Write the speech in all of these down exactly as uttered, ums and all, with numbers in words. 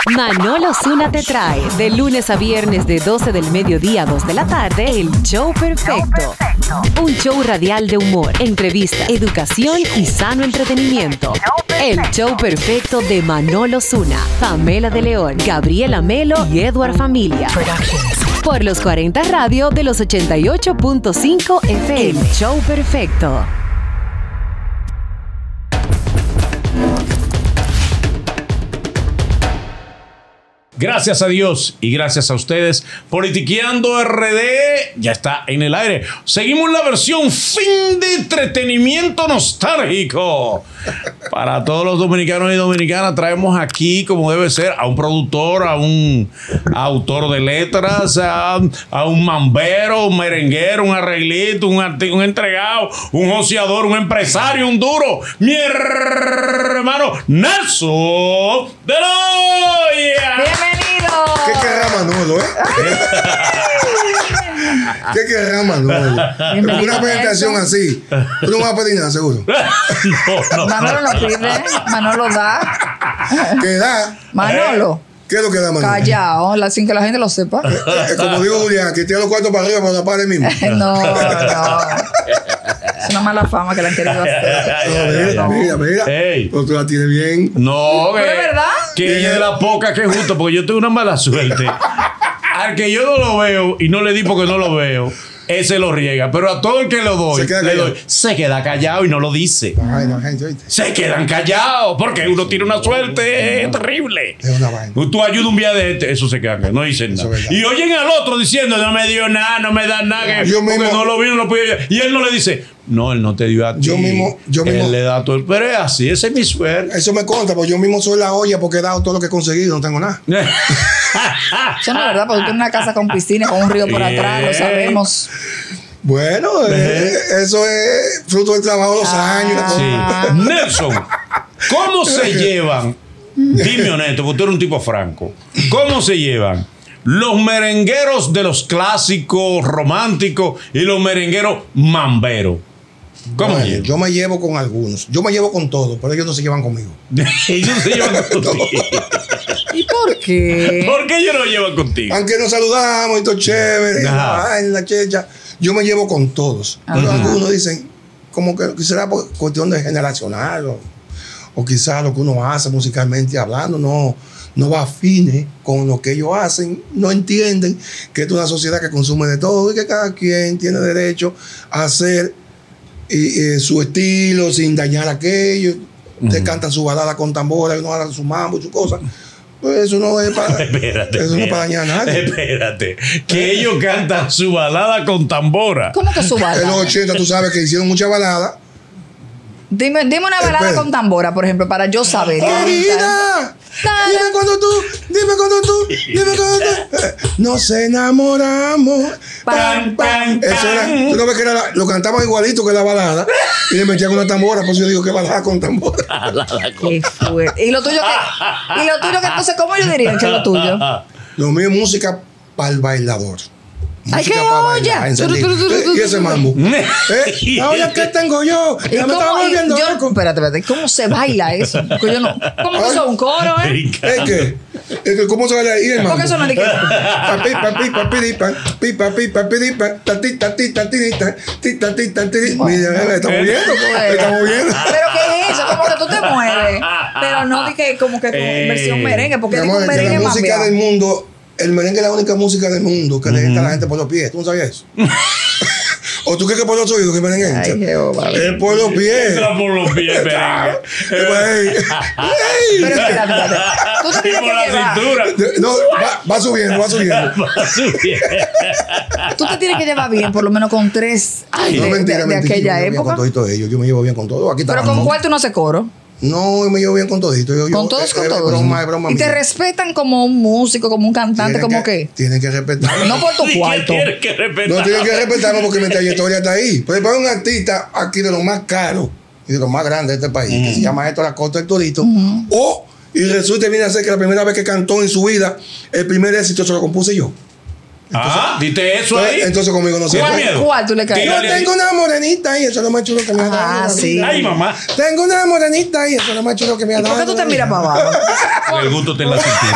Manolo Zuna te trae de lunes a viernes de doce del mediodía a dos de la tarde el Show Perfecto. Un show radial de humor, entrevista, educación y sano entretenimiento. El Show Perfecto de Manolo Zuna, Pamela de León, Gabriela Melo y Edward Familia. Por los cuarenta Radio de los ochenta y ocho punto cinco F M. El Show Perfecto. Gracias a Dios y gracias a ustedes. Politiqueando R D ya está en el aire. Seguimos la versión fin de entretenimiento nostálgico. Para todos los dominicanos y dominicanas traemos aquí, como debe ser, a un productor, a un autor de letras, a, a un mambero, un merenguero, un arreglito, un, arti- un entregado, un joseador, un empresario, un duro. Mi hermano Nelson de Loya. ¡Bienvenido! ¿Qué querrá Manolo, eh? ¿Qué querrá Manolo? En una presentación así, tú no vas a pedir nada, seguro. No, no, Manolo no pide, Manolo da. ¿Qué da? Manolo, ¿Qué es lo que da Manolo? callado, la- sin que la gente lo sepa. Eh, eh, como digo Julián, que tira los cuartos para arriba para tapar el mismo. No, no. Es una mala fama que le han querido hacer. No, mira, mira, mira. Ey. Pero tú la tienes bien. No, ¿Pero que, es verdad? que ella es de la poca que es justo, porque yo tengo una mala suerte. Al que yo no lo veo y no le di porque no lo veo, ese lo riega. Pero a todo el que lo doy, Se queda le callado. doy, se queda callado y no lo dice. Ay, no, gente, oíste. Se quedan callados porque uno tiene una suerte terrible. Es una vaina. Tú ayudas un día de este, eso se queda, no dicen Eso nada. es verdad. Y oyen al otro diciendo, no me dio nada, no me da nada, que, Yo porque mismo- no lo vi, no lo pude ver. Y él no le dice, no, él no te dio a ti. Yo mismo- yo él mismo- le da todo el... Pero es así, esa es mi suerte. Eso me consta, porque yo mismo soy la olla porque he dado todo lo que he conseguido, no tengo nada. Eso no es verdad, porque tú tienes una casa con piscina, con un río por atrás, lo Bien. sabemos. Bueno, eh, eso es fruto del trabajo de los Ah. años. Sí. Nelson, ¿cómo se llevan? Dime honesto, porque tú eres un tipo franco. ¿Cómo se llevan los merengueros de los clásicos románticos y los merengueros mamberos? ¿Cómo Bueno, se llevan? yo me llevo con algunos. Yo me llevo con todos, pero ellos no se llevan conmigo. Ellos se llevan contigo. ¿Y por qué? ¿Por qué ellos no llevan contigo? Aunque nos saludamos y todo chévere, Ajá. ay, la checha, yo me llevo con todos. Pero Ajá. algunos dicen, como que será por cuestión de generacional o, o quizás lo que uno hace musicalmente hablando no, no va afine con lo que ellos hacen, no entienden que esto es una sociedad que consume de todo y que cada quien tiene derecho a hacer y, y, su estilo sin dañar a aquello. Ustedes cantan su balada con tambora y uno haga su mambo y su cosa. Pues eso no es para, Espérate. eso no es para espérate. dañar a nadie. Espérate. Que ellos cantan su balada con tambora. ¿Cómo que su En los balada? ochenta tú sabes que hicieron mucha balada. Dime, dime una balada Espera. con tambora, por ejemplo, para yo saber. ¡Querida! Dime cuando tú, dime cuando tú, dime cuando tú. eh, Nos enamoramos. Tan, tan, Eso era, tan. tú no ves que era la- lo cantaban igualito que la balada y le metían una tambora, por eso yo digo que balada con tambora. Qué fuerte. ¿Y lo tuyo qué? ¿Y lo tuyo qué? Entonces, ¿cómo yo diría que es lo tuyo? Lo mío es música para el bailador. ¡Ay, Música qué pa' olla! bailar, encendido. Turu, turu, turu, Eh, Y ese turu. mambo. ¿Eh? La olla que tengo yo. ¿Y Ya me cómo, estaba y volviendo yo- loco. espérate, espérate, ¿cómo se baila eso? Porque yo no, ¿cómo que eso es un coro, eh? ¿Es que? ¿Es que ¿Cómo se baila ahí el mambo? Porque eso no es de que... Papi, papi, papi, dipa, pi, papi, papi, dipa, tati, tati, tati, tita, ti, tati, tati, ti. Mira, le estamos viendo, le estamos viendo. Pero ¿qué es eso? Como que tú te mueves. Pero no di que como que con Eh, versión merengue, porque Mi digo amor, un que merengue la más música del bien. mundo, el merengue es la única música del mundo que le entra a la gente por los pies. ¿Tú no sabías eso? ¿O tú crees que por los oídos que el merengue entra? Ay, Jehová. Es por los pies. Entra por los pies, merengue. Ey, ey. Pero espérate, espérate. Tú te Y tienes por que la llevar. cintura. No, va, va subiendo, va subiendo. Va subiendo. Tú te tienes que llevar bien, por lo menos con tres de, No, mentira, de- de mentira. aquella yo me llevo bien época. con todito ellos. Yo me llevo bien con todo. Aquí Pero estamos. ¿con cuál tú no haces coro? No, yo me llevo bien con todito. Yo, yo- Con todos, es- con es todos. broma, es broma Y te mía. respetan como un músico, como un cantante, Tienen como que, que. Tienen que respetarme. No por tu ¿Y qué cuarto. tienes que respetar? No tienen que respetarme porque mi trayectoria está ahí. Pues para un artista aquí de los más caros y de los más grandes de este país, que se llama Héctor Acosta el Torito, o y resulta y viene a ser que la primera vez que cantó en su vida, el primer éxito se lo compuse yo. Ah, diste eso Entonces, ahí. entonces conmigo no se ¿Tienes puede. miedo? ¿Cuál tú le caes? Yo Tírale ahí. tengo una morenita y eso es lo más chulo que me ha dado. Ah, la sí. vida. Ay, mamá. Tengo una morenita y eso es lo más chulo que me ha ¿Y dado. por qué tú te la miras vida. para abajo? El gusto te en la cintura.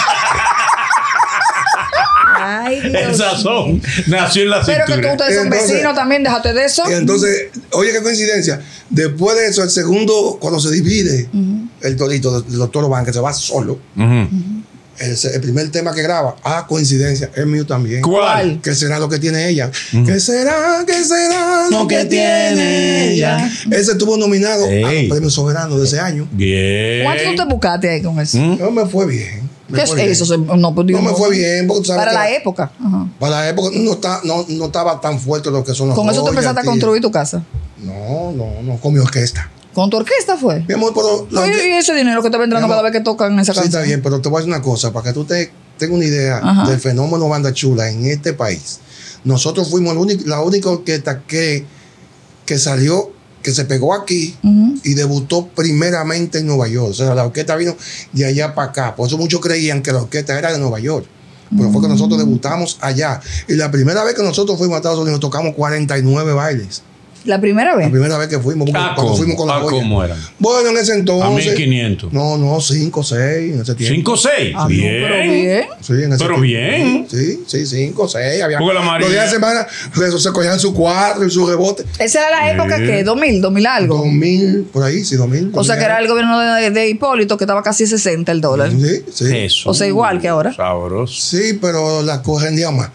Ay, El Dios. sazón nació en la Pero que tú, cintura. ustedes son Entonces- vecinos también, déjate de eso. Y entonces, oye, qué coincidencia. Después de eso, el segundo, cuando se divide el torito del doctor Obán, que se va solo, Ujú. el, el primer tema que graba, ah, coincidencia, es mío también. ¿Cuál? ¿Qué será lo que tiene ella? ¿Qué será, qué será lo que tiene ella? Ese estuvo nominado Ey. al Premio Soberano de ese año. Bien. ¿Cuánto tú te buscaste ahí con eso? ¿Mm? No me fue bien. me ¿Qué es fue bien. eso? Se- No, pues, digo, No me fue bien, porque tú sabes Para que la época. Ajá. Para la época no, está, no, no estaba tan fuerte lo que son los Con eso tú empezaste a construir tu casa. No, no, no, con mi orquesta. ¿Con tu orquesta fue? Mi amor, pero... la Oye, orque- ¿y ese dinero que te va entrando Mi amor, cada vez que tocan esa Sí, canción? está bien, pero te voy a decir una cosa, para que tú te tengas una idea Ajá. del fenómeno Banda Chula en este país. Nosotros fuimos la única, la única orquesta que, que salió, que se pegó aquí Ujú. y debutó primeramente en Nueva York. O sea, la orquesta vino de allá para acá. Por eso muchos creían que la orquesta era de Nueva York. Pero fue que nosotros debutamos allá. Y la primera vez que nosotros fuimos a Estados Unidos tocamos cuarenta y nueve bailes. ¿La primera vez? La primera vez que fuimos, porque Ah, cuando ¿cómo? fuimos con la Ah, joya. ¿cómo eran? Bueno, en ese entonces. A mil quinientos. No, no, cinco, seis en ese tiempo. ¿Cinco o seis? Ah, no, bien. pero bien. Sí, en ese Pero tiempo. bien. Sí, sí, cinco, seis. Había, Porque la María- los días de semana eso, se cogían su cuatro y su rebote. Esa era la Sí. época que, dos mil, dos mil algo. Dos mil, por ahí, sí, dos mil. O sea que era el gobierno de, de Hipólito que estaba casi sesenta el dólar. Sí, sí. Eso. O sea, igual que ahora. Sabroso. Sí, pero la cogen de más.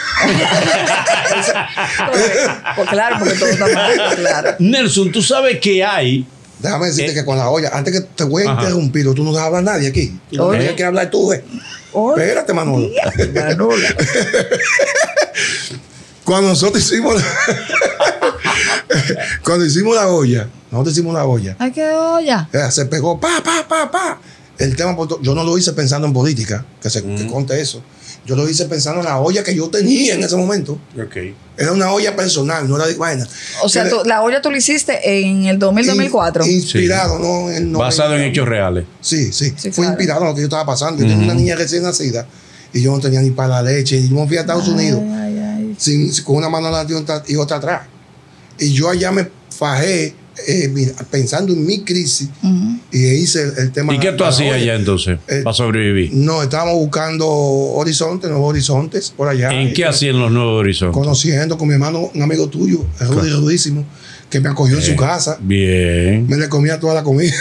Pues claro, porque todo está mal. Claro. Nelson, tú sabes que hay. Déjame decirte Eh. que con la olla, antes que te voy a Ajá. interrumpir, tú no dejas hablar a nadie aquí. Tú no Oye. tienes que hablar tú, eh. Oye. Espérate, Manolo. Manolo. Cuando nosotros hicimos cuando hicimos la olla, nosotros hicimos la olla, Ay, qué olla. eh, se pegó pa, pa, pa, pa. El tema, por to- yo no lo hice pensando en política, que se que conte eso. Yo lo hice pensando en la olla que yo tenía en ese momento. Ok. Era una olla personal, no era de vaina. O sea, Que tú- la olla tú la hiciste en el dos mil, dos mil cuatro. in- Inspirado, ¿no? En el Basado en noventa. hechos reales. Sí, sí. Sí, Fue claro. inspirado en lo que yo estaba pasando. Yo tenía una niña recién nacida y yo no tenía ni para la leche. Y yo me fui a Estados Unidos Ay, ay. sin, sin- con una mano adelante y otra, y otra atrás. Y yo allá me fajé eh, mira, pensando en mi crisis Ujú. y hice el, el tema. ¿Y qué de tú la hacías olla. allá entonces Eh, para sobrevivir? No, estábamos buscando horizontes, nuevos horizontes por allá. ¿En Y qué hacían los nuevos horizontes? Conociendo con mi hermano, un amigo tuyo, el Rudy Rudísimo, que me acogió en su casa. Bien. Me le comía toda la comida.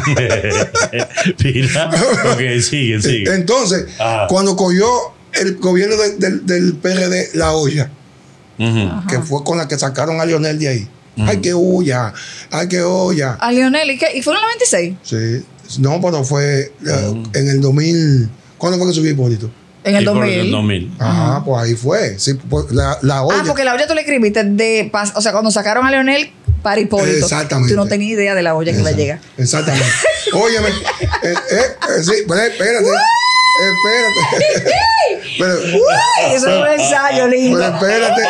Mira. Ok, sigue, sigue. Entonces, Ah. cuando cogió el gobierno de- del- del P R D la olla, Ujú. que fue con la que sacaron a Lionel de ahí. Ay, qué olla, ay, qué olla. A Lionel, ¿y qué? ¿Y fueron los veintiséis? Sí. No, pero fue eh, en el dos mil. ¿Cuándo fue que subió Hipólito? En el Sí, por dos el mil. dos mil. Ah, pues ahí fue. Sí, pues, la, la olla. Ah, porque la olla tú le escribiste de... pas- O sea, cuando sacaron a Leonel para Hipólito. Exactamente. Tú no tenías idea de la olla que iba a llegar. Exactamente. Óyeme. eh, eh, eh, sí, pero espérate. Espérate. pero, Uy, eso es un ensayo lindo. pero espérate.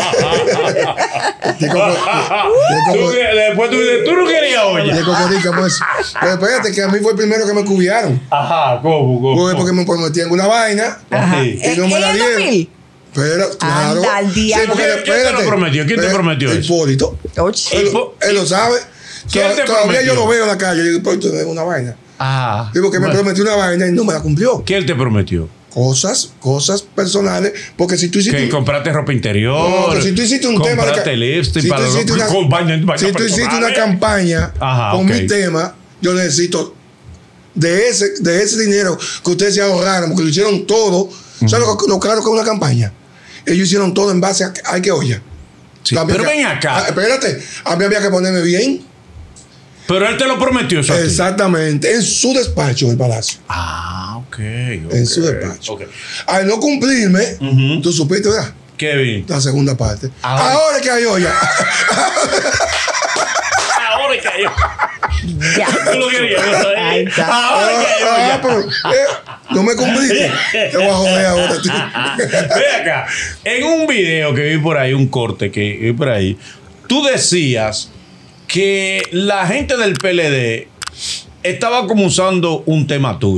Digo, pues, Tú digo, que- Después tú dices, tú no querías olla. digo, Corica, pues. Pero espérate, que a mí fue el primero que me cubiaron. Ajá, ¿cómo? ¿Cómo? Porque, porque me prometían una vaina. Ajá. Sí. Y no me ¿En la el dieron. dos mil? Pero, claro. Anda, al diablo. porque, ¿Quién- quién te lo prometió? ¿Quién te Eh, prometió eso? Hipólito. Oye. Él, Hipo- él lo sabe. ¿Quién Toda- te Todavía prometió? yo lo veo en la calle. Yo digo, Hipólito, es una vaina. Ah. Y porque me Bueno, prometió una vaina y no me la cumplió. ¿Qué él te prometió? Cosas, cosas personales. Porque si tú hiciste. Que un- compraste ropa interior. No, que si tú hiciste un tema. de Compraste ca- lipstick si tú para los hiciste una- con vaina- vaina si tú hiciste una personales. campaña Ajá, con ok. mi tema, yo necesito de ese, de ese dinero que ustedes se ahorraron, porque lo hicieron todo. ¿Sabes lo, lo claro que es una campaña? Ellos hicieron todo en base a, a qué olla. Sí, A mí pero había- ven acá. Ah, espérate, a mí había que ponerme bien. Pero él te lo prometió eso. a ti. Exactamente, en su despacho en el palacio. Ah, ok. En su despacho. Ok. Al no cumplirme, Ujú. tú supiste, ¿verdad? Kevin. La segunda parte. Ahora- Ahora, es que hay olla. Ahora que hay. Ya. Tú lo querías. ¿no? Ahí está. Ahora que hay. Ah, pero, eh, no me cumpliste. Te voy a joder ahora, tío. Ve acá. En un video que vi por ahí, un corte que vi por ahí, tú decías que la gente del P L D estaba como usando un tema tuyo.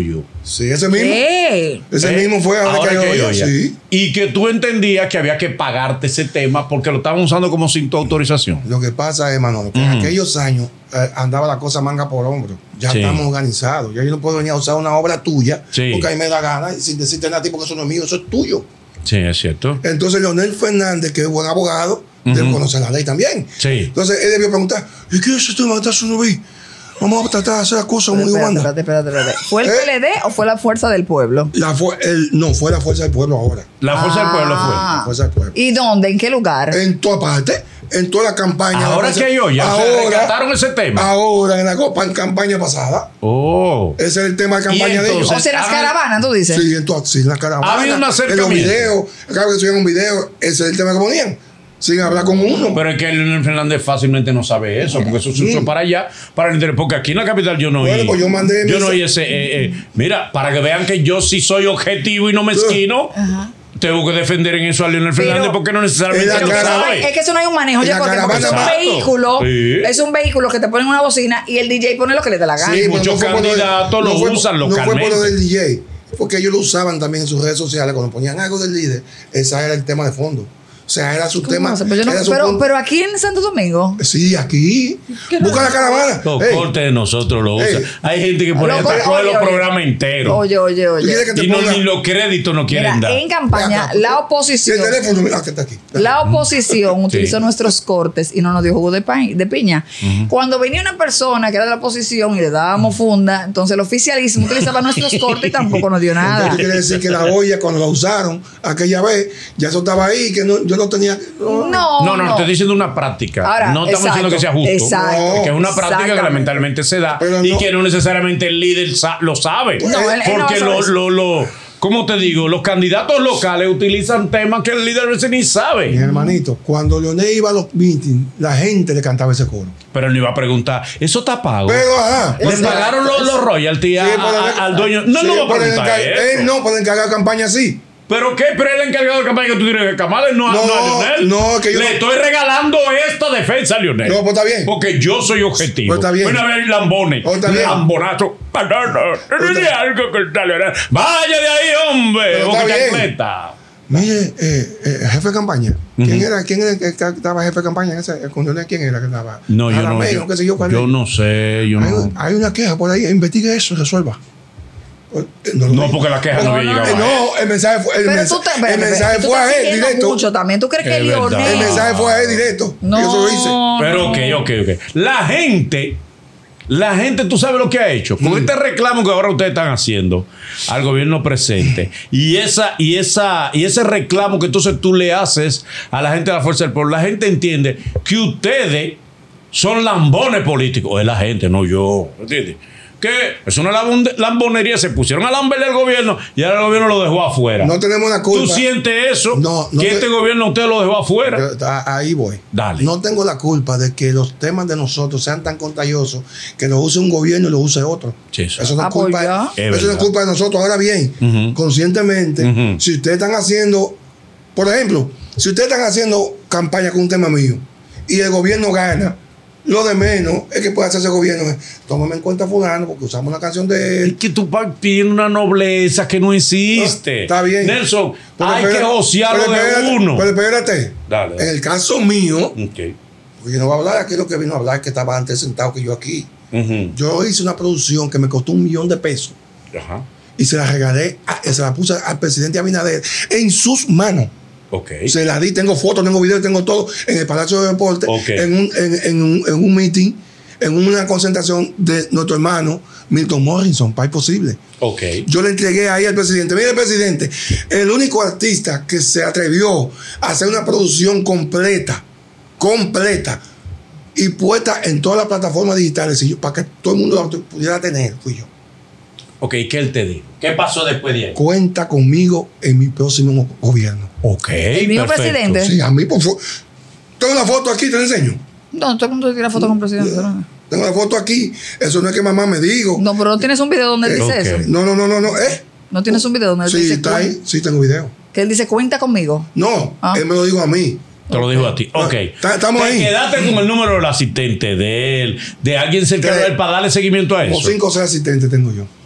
Sí, ese mismo. ¿Qué? Ese ¿Eh? mismo fue ahora, Ahora que, que yo yo oía, oía. sí. Y que tú entendías que había que pagarte ese tema porque lo estaban usando como sin tu autorización. Lo que pasa es, Manolo, que en Ujú. aquellos años eh, andaba la cosa manga por hombro. Ya Sí. estamos organizados. Ya yo no puedo venir a usar una obra tuya Sí. porque ahí me da gana y sin decirte nada a ti porque eso no es mío, eso es tuyo. Sí, es cierto. Entonces, Leonel Fernández, que es buen abogado, debe Ujú. conocer la ley también. Sí. Entonces, él debió preguntar: ¿y qué es esto de matar a su novio? Vamos a tratar de hacer las cosas como Dios Espérate, manda. espérate, espérate, espérate. ¿Fue el ¿Eh? P L D o fue la Fuerza del Pueblo? La fu- el- no, fue la fuerza del pueblo ahora. La fuerza del pueblo fue. Ah. La fuerza del pueblo. ¿Y dónde? ¿En qué lugar? En toda parte, en toda la campaña. Ahora la fuerza- que yo ya se rescataron ese tema. Ahora, en la copa- en campaña pasada. Oh. Ese es el tema de Y campaña de ellos. entonces, O sea, las ah, caravanas, tú dices. Sí, en todas, sí, en la caravana. Ha habido un En los acercamiento. videos, cada vez que subían un video, ese es el tema que ponían. Sin hablar con uno. Pero es que Leonel Fernández fácilmente no sabe eso, porque eso se usó para allá, para el interior. Porque aquí en la capital yo no oí. Bueno, pues yo mandé yo mis- no oí ese. eh, eh, mira, para que vean que yo sí soy objetivo y no mezquino, tengo que defender en eso a Leonel Pero- Fernández porque no necesariamente en la lo Pero que eso no sabe. hay- es que eso no hay un manejo, En ya la porque, porque es un caravana más. vehículo, Sí. es un vehículo que te ponen una bocina y el D J pone lo que le dé la gana. Sí, pero muchos fue por lo de- candidatos lo fue- usan No fue por localmente. lo del D J, porque ellos lo usaban también en sus redes sociales cuando ponían algo del líder. Ese era el tema de fondo. O sea, era su ¿Cómo tema. hace? Pero, yo no- era su pero, punto. pero aquí en Santo Domingo. Sí, aquí. ¿Qué Busca no? la caravana. Los Ey, cortes de nosotros lo usan. Ey. Hay gente que por Loco, ejemplo coge oye, los oye. programas enteros. Oye, oye, ¿tú quieres oye. que te Y no, ponga- ni los créditos no quieren Mira, dar. en campaña, Ve acá, la Y el oposición. teléfono, mira, que está aquí. La oposición utilizó Sí. nuestros cortes y no nos dio jugo de, pa- de piña. Cuando venía una persona que era de la oposición y le dábamos funda, entonces el oficialismo utilizaba nuestros cortes y tampoco nos dio Entonces, nada. tú quieres decir que la olla, cuando la usaron aquella vez, ya eso estaba ahí, que no, yo no tenía. No, No, no, no. estoy diciendo una práctica. Ahora, no estamos exacto, diciendo que sea justo. exacto, que es una práctica que exactamente. lamentablemente se da Pero y no- que no necesariamente el líder sa- lo sabe. No, él- él no porque va a lo, saber lo, lo, ¿cómo te digo? Los candidatos locales utilizan temas que el líder a veces ni Mi sabe. hermanito, cuando Leonel iba a los meetings, la gente le cantaba ese coro. Pero él no iba a preguntar, ¿eso está pago? Pero, ajá. ¿Le Exacto. pagaron los, los royalties a- Sí, pero a- él- al dueño? No, sí, no va a pero él preguntar encar- eso. Él no puede encargar campaña así. ¿Pero qué? Pero el encargado de campaña que tú tienes que Camales no, No, no a Leonel. no, que yo Le no- estoy regalando esta defensa a Leonel. No, pues está bien. Porque yo soy objetivo. Pues está bien. Bueno, a ver, lambones. Pues está bien. Lambonazo. No, no, no, no, no, algo que está Leonel. Vaya de ahí, hombre. Pero O está que bien. chancleta. Mire, eh, eh, jefe de campaña. ¿Quién era ¿Quién era el que estaba jefe de campaña? en ese- con Leonel? ¿Quién era que estaba? No, yo no. Arameo, Yo, qué sé yo, cuál yo es. no sé. Yo Hay, no. hay una queja por ahí. Investigue eso, resuelva. Eh, lo No, vi. porque la queja no, No, había no, llegado. Eh, a él. no, el mensaje fue, el Pero mensa- tú te, el espérate, mensaje tú fue estás a él exigiendo directo. mucho también. ¿Tú crees que Es verdad. Leonel? El mensaje fue a él directo. No. Yo se lo hice. Pero ok, ok, ok. La gente, la gente, tú sabes lo que ha hecho. Con este reclamo que ahora ustedes están haciendo al gobierno presente y esa, y esa, y ese reclamo que entonces tú le haces a la gente de la Fuerza del Pueblo, la gente entiende que ustedes son lambones políticos. Es la gente, no yo. ¿Entiendes? Que es una lambon- lambonería, se pusieron a lamberle al gobierno y ahora el gobierno lo dejó afuera. No tenemos la culpa. ¿Tú sientes eso? No, no que te- este gobierno usted lo dejó afuera. Yo- a- Ahí voy. Dale. No tengo la culpa de que los temas de nosotros sean tan contagiosos que lo use un gobierno y lo use otro. Sí, eso. Eso no Ah, es culpa, pues ya. Es eso no es verdad. culpa de nosotros. Ahora bien, Ujú. conscientemente, Ujú. si ustedes están haciendo, por ejemplo, si ustedes están haciendo campaña con un tema mío y el gobierno gana, lo de menos es que puede hacer ese gobierno. es, Tómame en cuenta fulano porque usamos una canción de Es él. que tú tienes una nobleza que no existe. Ah, está bien. Nelson, Pero hay espérate, que josearlo pero de espérate, uno. Pero espérate. Dale. En el caso mío, Ok. porque yo no voy a hablar aquí lo que vino a hablar, que estaba antes sentado que yo aquí. Ujú. Yo hice una producción que me costó un millón de pesos Ajá. y se la regalé, a- se la puse al presidente Abinader en sus manos. Ok. Se la di, tengo fotos, tengo videos, tengo todo en el Palacio de Deportes, Ok. en, un, en, en un, en un meeting, en una concentración de nuestro hermano Milton Morrison, País Posible. Ok. Yo le entregué ahí al presidente. Mire, presidente, el único artista que se atrevió a hacer una producción completa, completa y puesta en todas las plataformas digitales y yo- para que todo el mundo la pudiera tener, fui yo. Ok, ¿qué él te dijo? ¿Qué pasó después de ahí? Cuenta conmigo en mi próximo gobierno. Ok. ¿El mismo perfecto. presidente? Sí, a mí, por favor. Tengo una foto aquí, te la enseño. No, todo el mundo tiene foto con el presidente. No, Tengo la foto aquí. Eso no es que mamá me dijo. No, pero no tienes un video donde él dice Ok. eso. No, no, no, no, no. ¿Eh? No tienes un video donde él Sí, dice está cuen- ahí. Sí, tengo video. que él dice cuenta conmigo. No, Ah. él me lo dijo a mí. Te lo dijo a ti. Ok. Ta- estamos Te ahí. quedaste con el número del asistente de él, de alguien cercano Tres. a él para darle seguimiento a Como eso. cinco o seis asistentes tengo yo.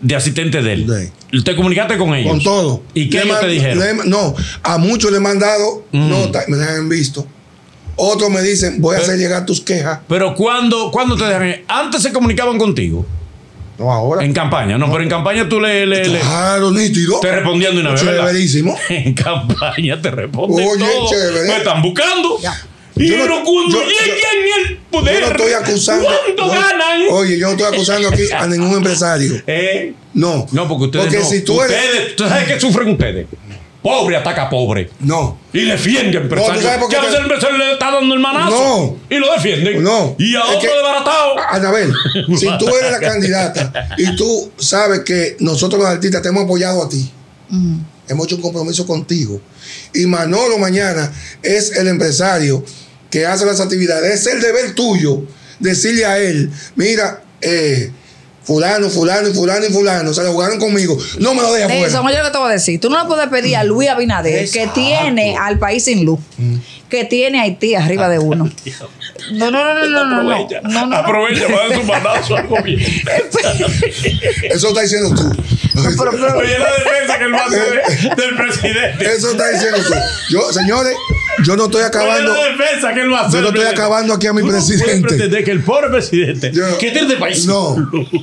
de asistente de él. Sí. ¿Te comunicaste con ellos? Con todo. ¿Y qué le ellos te dijeron? Le, no, a muchos le he mandado mm. notas, me dejan en visto. Otros me dicen, voy a pero, hacer llegar tus quejas. Pero ¿cuándo, ¿cuándo te dejan? Antes se comunicaban contigo. No, ahora. En campaña, no, no. Pero en campaña tú le. le claro, nítido. Te respondían de una vez. Chéverísimo. En campaña te responden. Oye, todo. Chévere. Me están buscando. Ya. Y yo pero no, cuando yo, lleguen el poder. Yo no estoy acusando. ¿Cuánto no, ganan? Oye, yo no estoy acusando aquí a ningún empresario. ¿Eh? No. No, porque ustedes. Porque no. si tú ustedes, eres. ¿tú sabes qué sufren ustedes? Pobre ataca a pobre. No. Y defiende al empresario. No, que a veces el empresario le está dando el manazo. No. Y lo defienden. No. Y a es otro que, desbaratado. Anabel, si tú eres la candidata y tú sabes que nosotros los artistas te hemos apoyado a ti, mm. hemos hecho un compromiso contigo, y Manolo mañana es el empresario que hace las actividades, es el deber tuyo decirle a él, mira, eh, fulano, fulano y fulano y fulano se lo jugaron conmigo, no me lo dejes afuera. Eso, oye lo que te voy a decir, tú no le puedes pedir a Luis Abinader, Exacto. que tiene al país sin luz, mm. que tiene a Haití arriba de uno. No, no, no, no, no, no, aprovecha, no, no, aprovecha para dar su manazo al gobierno. Eso está diciendo tú. No, pero, pero, Oye, la defensa que él va a hacer del presidente. Eso está diciendo tú. Yo, señores, yo no estoy acabando. Oye, la defensa que él va a hacer. Yo no estoy acabando aquí a mi ¿Tú presidente. No pretender que el pobre presidente, yo, que tiene de país. No.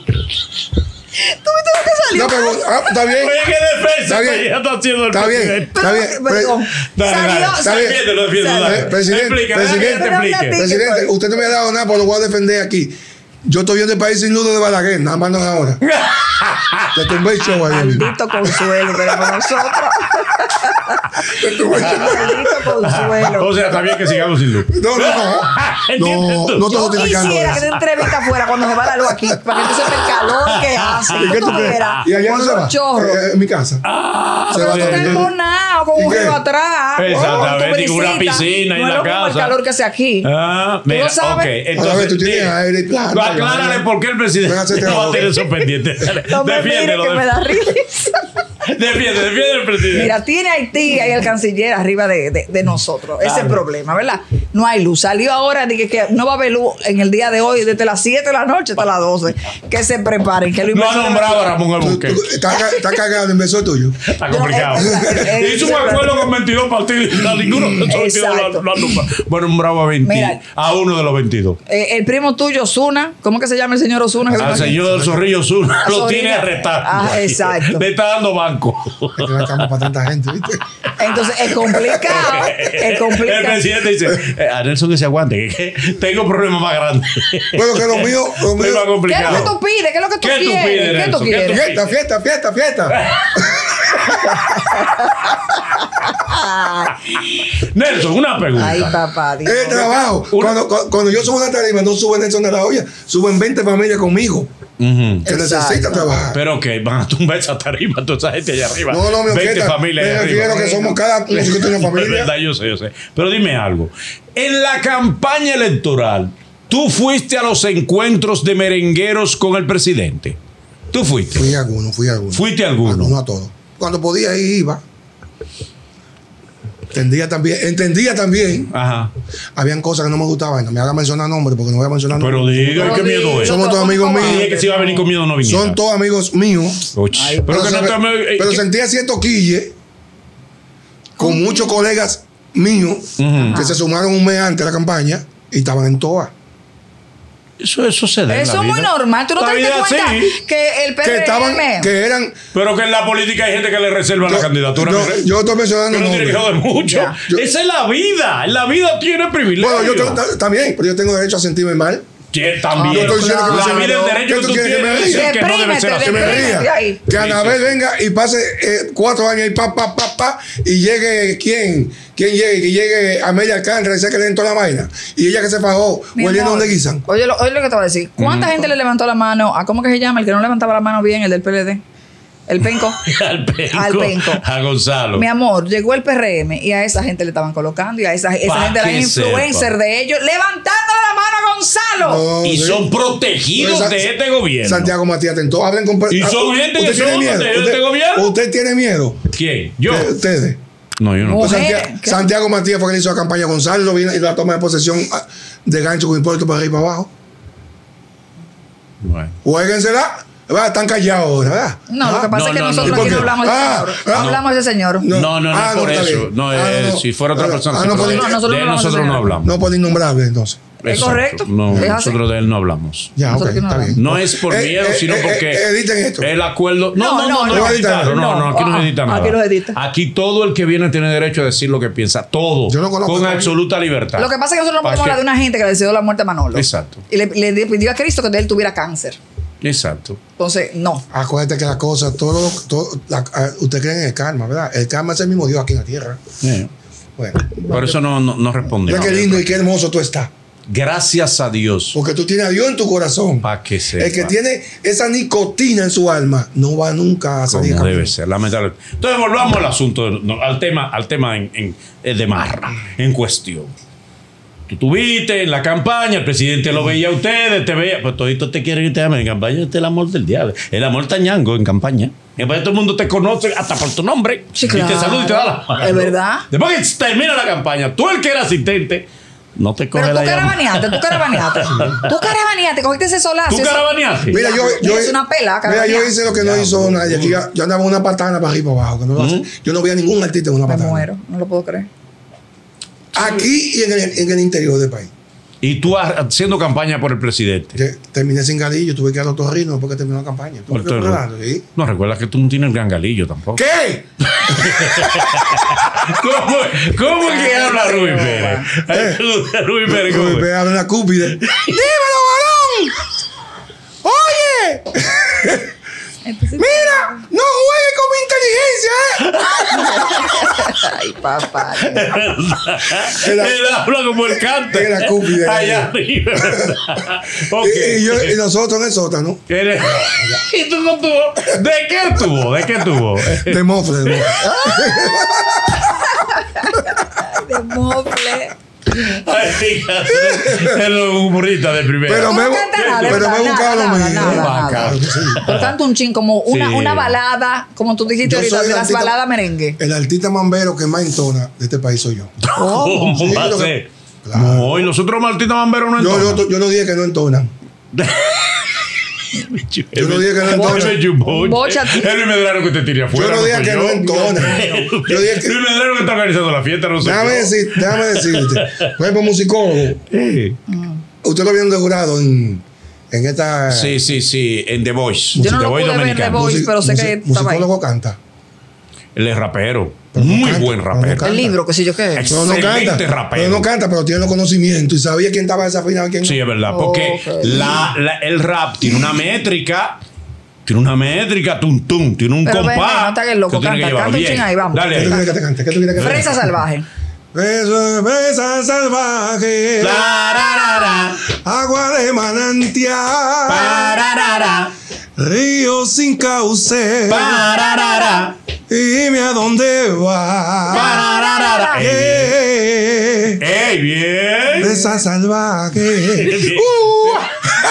Tú me tengo que salir. No, pero, ah, está bien. Oye, qué defensa está bien. ya está haciendo el está presidente. Bien, está bien. Perdón. Dale, dale. Está bien. Defiéndelo, defiéndelo, dale. Presidente, explica, presidente, dale, explique. presidente, usted no me ha dado nada, pero lo voy a defender aquí. Yo estoy viendo el país sin luz de Balaguer, nada más no ahora. Te tumbé el show ahí. Maldito consuelo tenemos nosotros. Te tumbé el show. Maldito consuelo. O sea, está bien que sigamos sin luz. No, no, no. No, no estoy justificando. Quisiera que te entrevista afuera cuando se va la luz aquí, para que tú sepas el calor que hace. ¿Y qué tú crees? ¿Y allá no se va? Chorro. Eh, en mi casa. Ah, se pero va tú estás enmonado con un río atrás. Exactamente, con una piscina en la casa. No es el calor que hace aquí. Ah, mira, ok. Entonces, tú tienes aire y planta. Aclárale por qué el presidente no va a tener esos pendientes. No me mire que me da risa. Defiende, defiende el presidente. Mira, tiene Haití y el canciller arriba de, de, de nosotros. Ese es el problema, ¿verdad? No hay luz. Salió ahora de que, que no va a haber luz en el día de hoy, desde las siete de la noche hasta las doce. Que se preparen. Que lo ha nombrado a Ramón Albuquerque. Está cagado el inversor tuyo. Está complicado. Hizo un acuerdo con veintidós partidos. Ninguno de esos veintidós lo han nombrado. Bueno, nombrado a veinte. Mira, a uno de los veintidós. Eh, el primo tuyo, Osuna. ¿Cómo que se llama el señor Osuna? Al señor del Zorrillo Osuna. Lo tiene arrestado. Ah, exacto. Le está dando banco. Hay una cama para tanta gente, ¿viste? Entonces es complicado. Es complicado. El presidente dice: eh, a Nelson que se aguante, que, que tengo problemas más grandes. Bueno, que lo mío. Lo mío ¿Qué es lo que tú pides? ¿Qué es lo que tú ¿Qué quieres? tú pides, ¿Qué tú quieres? Fiesta, fiesta, fiesta, fiesta. Nelson, una pregunta. Ay, papá. Dios. El trabajo. Cuando, cuando yo subo una tarima, no sube Nelson de la olla, suben veinte familias conmigo. Uh-huh. Que necesitan trabajar. Pero que van a tumbar esa tarima, toda esa gente allá arriba. No, no, mi veinte familias me refiero que somos cada músico tiene una familia. Es verdad, yo sé, yo sé. Pero dime algo. En la campaña electoral, ¿tú fuiste a los encuentros de merengueros con el presidente? ¿Tú fuiste? Fui a alguno, fui a alguno. ¿Fuiste a alguno? Alguno a todos. Cuando podía ir, iba. Entendía también, entendía también. Ajá. Habían cosas que no me gustaban. No me haga mencionar nombres porque no voy a mencionar nombres. Pero diga, ¿qué miedo es? Somos todos amigos míos. Dije que si iba a venir con miedo no viniera. Son todos amigos míos. Ay, pero pero que no te me, eh, pero que... sentía cierto quille con muchos colegas míos uh-huh. que se sumaron un mes antes de la campaña y estaban en toa. Eso, eso se da. Eso es muy normal. ¿Tú no te das cuenta sí. que el P R M... Que estaban, que eran... Pero que en la política hay gente que le reserva yo, la candidatura. Yo, yo estoy mencionando... Que no tiene que joder mucho. Yo, Esa es la vida. La vida tiene privilegios. Bueno, yo tengo, también, pero yo tengo derecho a sentirme mal. Que también. Yo estoy diciendo claro. que la vida es el derecho que tú tienes que, me que no debe ser así. Que me ría. Que Anabel venga y pase eh, cuatro años y pa, pa, pa, pa, y llegue quién, quién llegue, que llegue Amelia Alcántara y se que le den toda la vaina. Y ella que se fajó, hueliendo donde guisan. Oye, lo, oye lo que te voy a decir. ¿Cuánta mm. gente le levantó la mano a cómo que se llama? El que no levantaba la mano bien, el del P L D. El penco. Al penco. Al penco. A Gonzalo. Mi amor, llegó el P R M y a esa gente le estaban colocando y a esa, esa gente era influencer de ellos, levantando la mano a Gonzalo. No, y sí. son protegidos pues, de este gobierno. Santiago Matías Tentó. Hablen con. Y son gente que son miedo? de ¿Usted, este gobierno. ¿Usted tiene miedo? ¿Quién? ¿Yo? De, ¿Ustedes? No, yo no. Pues Santiago, Santiago Matías fue que le hizo la campaña a Gonzalo vino y la toma de posesión de gancho con impuestos para arriba y para abajo. Bueno. Juéguensela. ¿verdad? Están callados ahora, ¿verdad? No, ¿Ah? lo que pasa No, es que no, nosotros no, aquí ¿por no qué? hablamos de ese Ah, señor. ah, No hablamos de ese señor. No, no, no, Ah, es por está eso. bien. No, Ah, eh, no, no. si fuera otra Ah, persona, ah, sí, no pero pueden- de- nosotros de no él hablamos de nosotros no señor. hablamos. No por innombrable, entonces. Es Exacto. correcto. No, Es así. nosotros de él no hablamos. Ya, ok, Nosotros aquí no está bien. No es por Eh, miedo, eh, sino eh, porque eh, editen esto. el acuerdo. No, No, no, no, no, no, no, no, editarlo, no, no, aquí no no, se edita ah, nada. aquí no se edita. Aquí todo el que viene tiene derecho a decir lo que piensa, todo, Yo no conozco con a nadie. absoluta libertad. Lo que pasa es que nosotros no ¿Para podemos qué? hablar de una gente que le deseó la muerte a Manolo. Exacto. Y le, le pidió a Cristo que de él tuviera cáncer. Exacto. Entonces, no. Acuérdate que la cosa, todo, todo la, ah, usted cree en el karma, ¿verdad? El karma es el mismo Dios aquí en la tierra. Sí. Bueno, Por eso no, no, no respondemos. mira qué lindo y qué hermoso tú estás. Gracias a Dios. Porque tú tienes a Dios en tu corazón. Para que sepa. El que tiene esa nicotina en su alma no va nunca a salir a Como caminar. debe ser, lamentable. Entonces volvamos al asunto, no, al tema, al tema en, en- eh, de Marra, en cuestión. Tú tuviste en la campaña, el presidente lo veía a ustedes, te veía, pues toditos te quieren que te amen en campaña, este es el amor del diablo. El amor tañango en campaña. En campaña todo el mundo te conoce hasta por tu nombre. Sí, Y te claro. saluda y te da la mano. Es verdad. Después que termina la campaña, tú el que era asistente, no te coge Pero la tú llamada. carabaneaste, tú carabaneaste. Tú carabaneaste, cogiste ese solazo. ¿Tú eso- carabaneaste? Mira, yo, Mira, yo, es una pela, mira, yo carabanear. hice lo que no Ya, hizo bro. nadie. Aquí yo, yo andaba una patana para arriba y para abajo. Que no lo hace. Yo no veía ningún artista en una Me patana. muero, no lo puedo creer. Aquí y en el, en el interior del país. Y tú haciendo campaña por el presidente. Yo terminé sin galillo, tuve que ir al otorrino después que terminó la campaña. ¿Tú Por te todo el- acuerdas? ¿Sí? No recuerdas que tú no tienes el gran galillo tampoco. ¿Qué? ¿Cómo, cómo que habla Rubí Pérez? Ay, tú, Rubí Pérez, ¿cómo Me es? habla una cúpide. ¡Dímelo, varón! ¡Oye! ¡Mira! ¡No juegue con mi inteligencia, eh! Ay, papá. Era- Él habla como el cante. Era cúpide. Allá arriba, ¿verdad? Ok. Y, y yo, y nosotros en el sótano, Eres- ¿Y tú no tuvo? ¿De qué tuvo? ¿De qué tuvo? de mofle, de mofle. De mofle. Ay, fíjate. Es lo humorista de primera. Pero me, No canta nada, pero ¿verdad? me he buscado Nada, lo nada, mío. nada, nada. Claro que sí. Pero tanto un chin como una, Sí. una balada, como tú dijiste Yo ahorita, soy de el las artista- baladas merengue. El artista mambero que más entona de este país soy yo. ¿Cómo Sí, va a lo que- ser? Claro. No, y nosotros Martita Mambero no Yo, entonan. yo, yo no dije que no entonan. Yo no dije que no entonan. entonan. Bocha, tío. Es Luis Medrano que te tira afuera. Yo no dije soy que no entonan. Yo dije que- Luis Medrano que está organizando la fiesta, no sé. Déjame, yo. decir, déjame decirte. Por ejemplo, musicólogo. Eh. Usted lo vieron de jurado en, en esta. Sí, sí, sí, en The Voice. Yo no The lo Voice pude ver The dominicano. Voice, Musi- pero sé musi- que estaba ahí. musicólogo canta. Él es rapero. Pero no Muy canta, buen pero no rapero. canta. El libro, que sé yo qué. Ex- Pero no Excelente canta. rapero. Pero no canta, pero tiene los conocimientos y sabía quién estaba desafinado y quién no. Sí, es verdad. Porque Ok. la, la- el rap tiene una métrica. Tiene una métrica, tum, tum. Tiene un Pero ven, compás. ven, no te hagas el loco, que tiene que canta, llevar canta un bien. chin ahí, vamos. Dale ¿Qué tú ahí. quieres que te cante? ¿Qué tú quieres que te cante? Fresa salvaje. Beso, besa salvaje. Tararara, Agua de manantial. pararara, Río sin cauce. pararara, Dime a dónde va. pararara. Ey, Eh, ey, bien. Besa salvaje. Bien. Uh,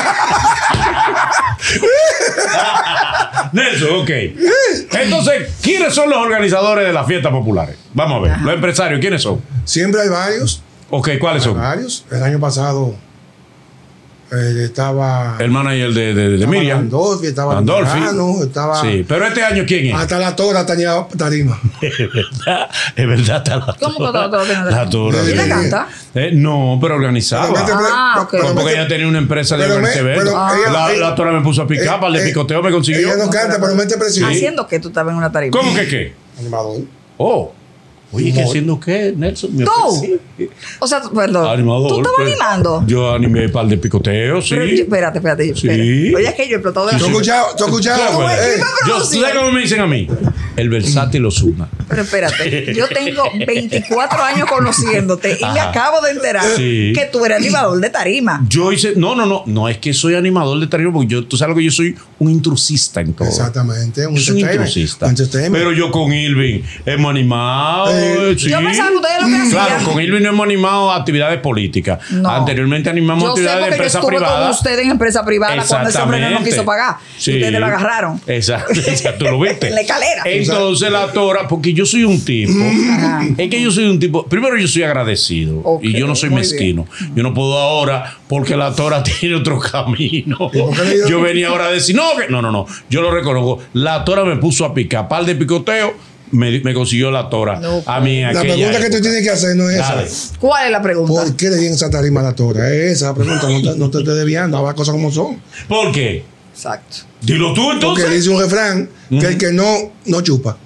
Nelson, ok. Entonces, ¿quiénes son los organizadores de las fiestas populares? Vamos a ver. Los empresarios, ¿quiénes son? Siempre hay varios. Ok, ¿cuáles Hay son? varios. El año pasado eh, estaba. El manager de, de, de estaba Miriam. Landolfi, estaba Landolfi. Luciano, estaba. Sí, pero este año, ¿quién es? Hasta la tora tenía tarima. Es verdad, es verdad, está la ¿Cómo que tora. está la tora? La tora. ¿Y ella sí. canta? Eh, no, pero organizaba. Pero mete- Ah, pero- ok. pero Porque mete- ella tenía una empresa de pero me- organizar eventos. pero ella- la, ella- la tora me puso a picar, eh, para el de eh, picoteo me consiguió. Ella no canta, pero mete presión. Haciendo que tú estabas en una tarima. ¿Cómo que qué? Animador. Oh. Oye, ¿qué haciendo qué, Nelson? Me ¿Tú? ofrecí. O sea, perdón. Animador. ¿Tú estabas pues. animando? Yo animé para el de picoteo, sí. Pero, espérate, espérate. Sí. espérate. Oye, es que yo explotado de la ¿Tú has escuchado? ¿Tú has ¿Tú escuchado? te acuerdas? Eh, Yo, ¿tú sabes cómo me dicen a mí? El versátil Ozuna. Pero espérate, yo tengo veinticuatro años conociéndote y me Ajá. acabo de enterar Sí. que tú eres animador de tarima. Yo hice, no, no, no, no es que soy animador de tarima, porque yo, tú sabes lo que yo soy un intrusista en todo. Exactamente. Un Yo soy un entertainment. intrusista. Un entertainment. Pero yo con Irving hemos animado. Eh, sí. Yo pensaba que ustedes lo que hacían. Claro, con Irving no hemos animado actividades políticas. No. Anteriormente animamos Yo sé actividades de porque yo empresas estuve con privadas. ustedes en empresa privada cuando ese hombre no nos Exactamente. quiso pagar. Sí. Y ustedes lo agarraron. Exacto, exacto, tú lo viste. En la escalera. Sí, Entonces la tora, porque yo soy un tipo, Ajá. es que yo soy un tipo, primero yo soy agradecido Ok, y yo no soy muy mezquino. Yo no puedo ahora porque la tora tiene otro camino. por qué le digo? Yo venía ahora a decir, no, que no, no, no, yo lo reconozco. La tora me puso a picar, par de picoteo, me, me consiguió la tora. No, a mí en La aquella pregunta que tú época. tienes que hacer no es Dale. esa. ¿Cuál es la pregunta? ¿Por qué le dieron esa tarima a la tora? Es esa la pregunta, no te, no te estés desviando, habla cosas como son. ¿Por qué? Exacto. Dilo tú Porque entonces. dice un refrán que el que no, no chupa.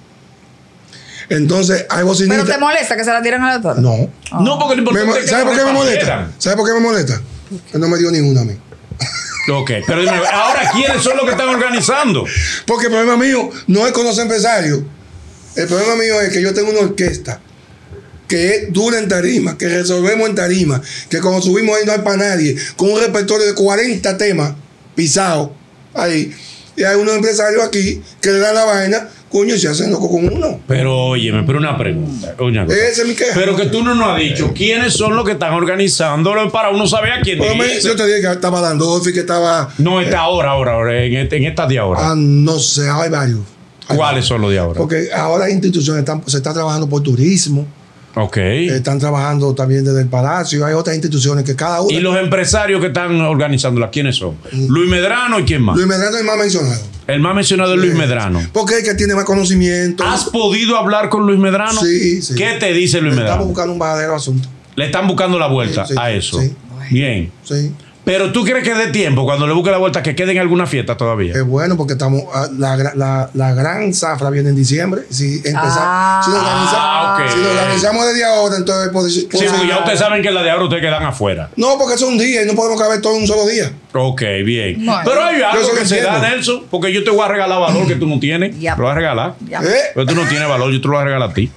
Entonces, hay ¿Pero bocinitas. te molesta que se la tiran a la tora? No. No, porque lo Me importante mo- es que ¿Sabe la por qué me molesta? repartieran. ¿Sabe por qué me molesta? Que no me dio ninguna a mí. Ok, pero dime, ahora, ¿quiénes son los que están organizando? Porque el problema mío no es con los empresarios. El problema mío es que yo tengo una orquesta que es dura en tarima, que resolvemos en tarima, que cuando subimos ahí no hay para nadie, con un repertorio de cuarenta temas pisados ahí. Y hay unos empresarios aquí que le dan la vaina, coño, y se hacen loco con uno. Pero óyeme, pero una pregunta. Una cosa. Esa es mi queja. Pero que tú no nos has dicho quiénes son los que están organizándolo para uno saber a quién Por lo menos, dice. yo te dije que estaba Landolfi, que estaba. No, está ahora, ahora, ahora, en, este, en estas de ahora. Ah, no sé, hay varios. Hay ¿Cuáles son los de ahora? Porque ahora las instituciones están, se está trabajando por turismo, Ok. están trabajando también desde el Palacio, hay otras instituciones que cada una. ¿Y los empresarios que están organizándola, quiénes son? Luis Medrano y quién más. Luis Medrano es el más mencionado. El más mencionado es Luis Medrano. Porque es el que tiene más conocimiento. ¿Has podido hablar con Luis Medrano? Sí, sí. ¿Qué te dice Luis Estamos Medrano? buscando un verdadero asunto. Le están buscando la vuelta Sí, sí, a eso. sí. Bien. Sí. Pero tú crees que dé tiempo cuando le busque la vuelta que quede en alguna fiesta todavía. Es bueno porque estamos. ah, La, gra- la, la gran zafra viene en diciembre. Si, empezamos, Ah. si, lo, organiza- Ah, ok. si lo organizamos desde ahora, entonces. pues, Sí, pues, porque ya ustedes saben que la de ahora ustedes quedan afuera. no, porque es un día y no podemos caber todo en un solo día. Ok, bien. Bueno. Pero hay algo Yo se lo que se da, entiendo. Nelson, porque yo te voy a regalar valor que tú no tienes. Ya. Te lo voy a regalar. Ya. ¿Eh? Pero tú no tienes valor, yo te lo voy a regalar a ti.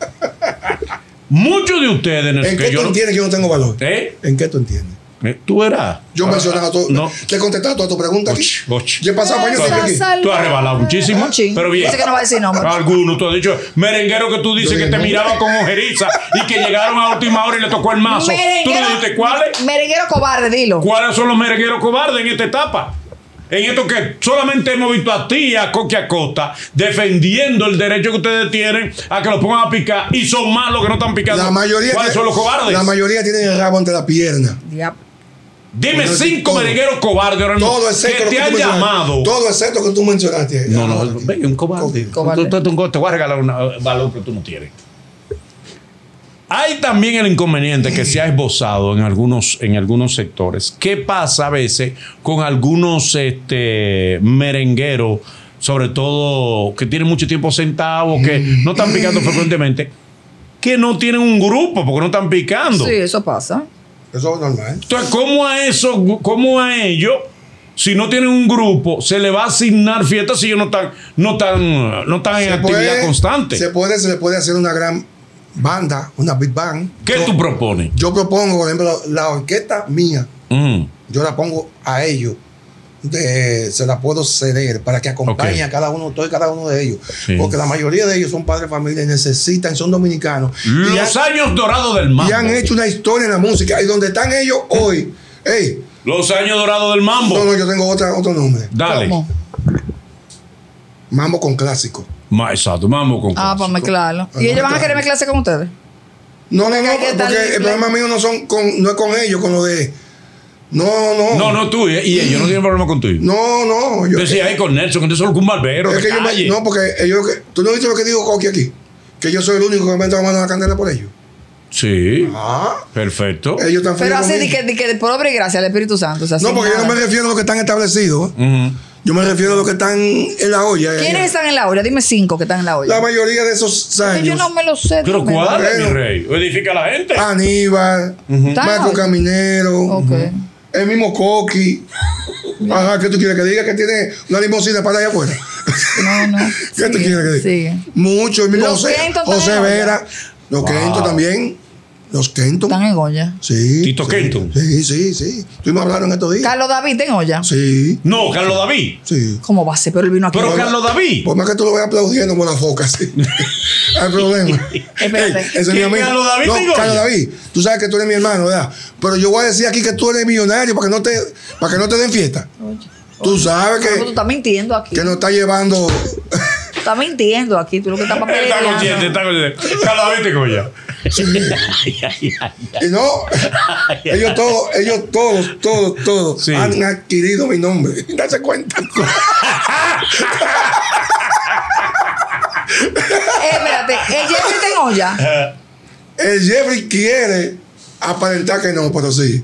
Muchos de ustedes, Nelson, ¿En que qué yo tú no- entiendes que yo no tengo valor? ¿Eh? ¿En qué tú entiendes? Eh, Tú verás. Yo he mencionado todo. No. Te he contestado toda tu pregunta aquí. Och, och. Yo he pasado por Tú años has- aquí. Tú has rebalado muchísimo. Un chin. Pero bien. Dice que no va a decir nombre. Algunos, tú has dicho, merenguero que tú dices Yo que dije te nombre. miraban con ojeriza y que llegaron a última hora y le tocó el mazo. ¿Tú no dijiste cuáles? Merenguero cobarde, dilo. ¿Cuáles son los merengueros cobardes en esta etapa? En esto que solamente hemos visto a ti y a Coqui Acosta defendiendo el derecho que ustedes tienen a que los pongan a picar y son más los que no están picando. La mayoría, ¿Cuáles tiene- son los cobardes? la mayoría tienen el rabo entre la pierna. Ya. Dime Bueno, sí, cinco todo. merengueros cobardes ahora mismo Todo excepto que lo te que han tú mencionaste. llamado. Todo excepto que tú mencionaste. No, no, Ahora, ven, un cobarde. Cobarde. Tú- tú- tú- Te voy a regalar un valor que tú no tienes. Hay también el inconveniente que se ha esbozado en algunos, en algunos sectores. ¿Qué pasa a veces con algunos este, merengueros, sobre todo que tienen mucho tiempo sentados, que no están picando frecuentemente, que no tienen un grupo porque no están picando? Sí, eso pasa. Eso es normal. Entonces, ¿cómo a eso, cómo a ellos, si no tienen un grupo, se le va a asignar fiestas si ellos no están, no están, no están en Se actividad puede- constante? Se puede, se le puede hacer una gran banda, una big band. ¿Qué Yo- tú propones? Yo propongo, por ejemplo, la orquesta mía, Mm. yo la pongo a ellos. De- se la puedo ceder para que acompañe Ok. a cada uno, todo y cada uno de ellos. Sí. Porque la mayoría de ellos son padres de familia y necesitan, son dominicanos. Y Los han, años dorados del mambo. y han hecho una historia en la música. Y donde están ellos hoy, hey, Los años dorados del mambo. no, no, yo tengo otra, otro nombre. Dale. ¿Cómo? Mambo con clásico. Ma- exacto, mambo con Ah, para clásico. mezclarlo. Ah, ¿Y ellos van a claro. querer mezclarse con ustedes? No, no, no, Hay que porque darle- el problema mío no, son con, no es con ellos, con lo de. No, no. No, no tú. Y ellos no tienen problema contigo. No, no. Yo, Decía ahí con Nelson, que tú solo un barbero. es de que yo me- calle. no, porque ellos. que- Tú no viste lo que digo Coqui aquí. Que yo soy el único que mete la mano a la candela por ellos. Sí, Ah, perfecto. ellos están Pero felices así de conmigo. que, de que por obra y gracia al Espíritu Santo. o sea, No, sin porque yo no nada. me refiero a los que están establecidos. Ujú. Yo me refiero a los que están en la olla. ¿Quiénes están en la olla? Dime cinco que están en la olla. La mayoría de esos Que años. yo no me lo sé. Pero dime. ¿cuál es, mi Bueno. rey? Edifica a la gente. Aníbal, ¿Están Marco hoy? Caminero, Ok. el mismo Coqui. Ajá, ¿qué tú quieres que diga que tiene una limusina para allá afuera? No, no. ¿Qué tú Sigue, quieres que diga? sigue. Mucho, el mismo Los José, Kenton están José en olla. Vera, los Wow. Kenton también. Los Kenton. Están en olla. Sí. Tito sí, Kenton. Sí, sí, sí. Estuvimos hablando en estos días. Carlos David en olla. Sí, No, Carlos David. sí. ¿Cómo va a ser? Pero él vino aquí. Pero Por- Carlos David. Por más que tú lo veas aplaudiendo con la foca, sí. Hay problema. Espérate. Ey, ese es mi ¿Quién, amigo. Carlos David No, Begoña? Carlos David. Tú sabes que tú eres mi hermano, ¿verdad? Pero yo voy a decir aquí que tú eres millonario para que no te, para que no te den fiesta. Tú sabes Pero tú que, estás mintiendo aquí. que nos está llevando estás mintiendo aquí, tú lo que estás Está papeleando. consciente, está consciente. Carlos David te coña. Y no, ellos todos, ellos todos, todos, todos Sí. han adquirido mi nombre. Date cuenta. Eh, espérate, ¿el Jeffrey te olla? El Jeffrey quiere aparentar que no, pero sí.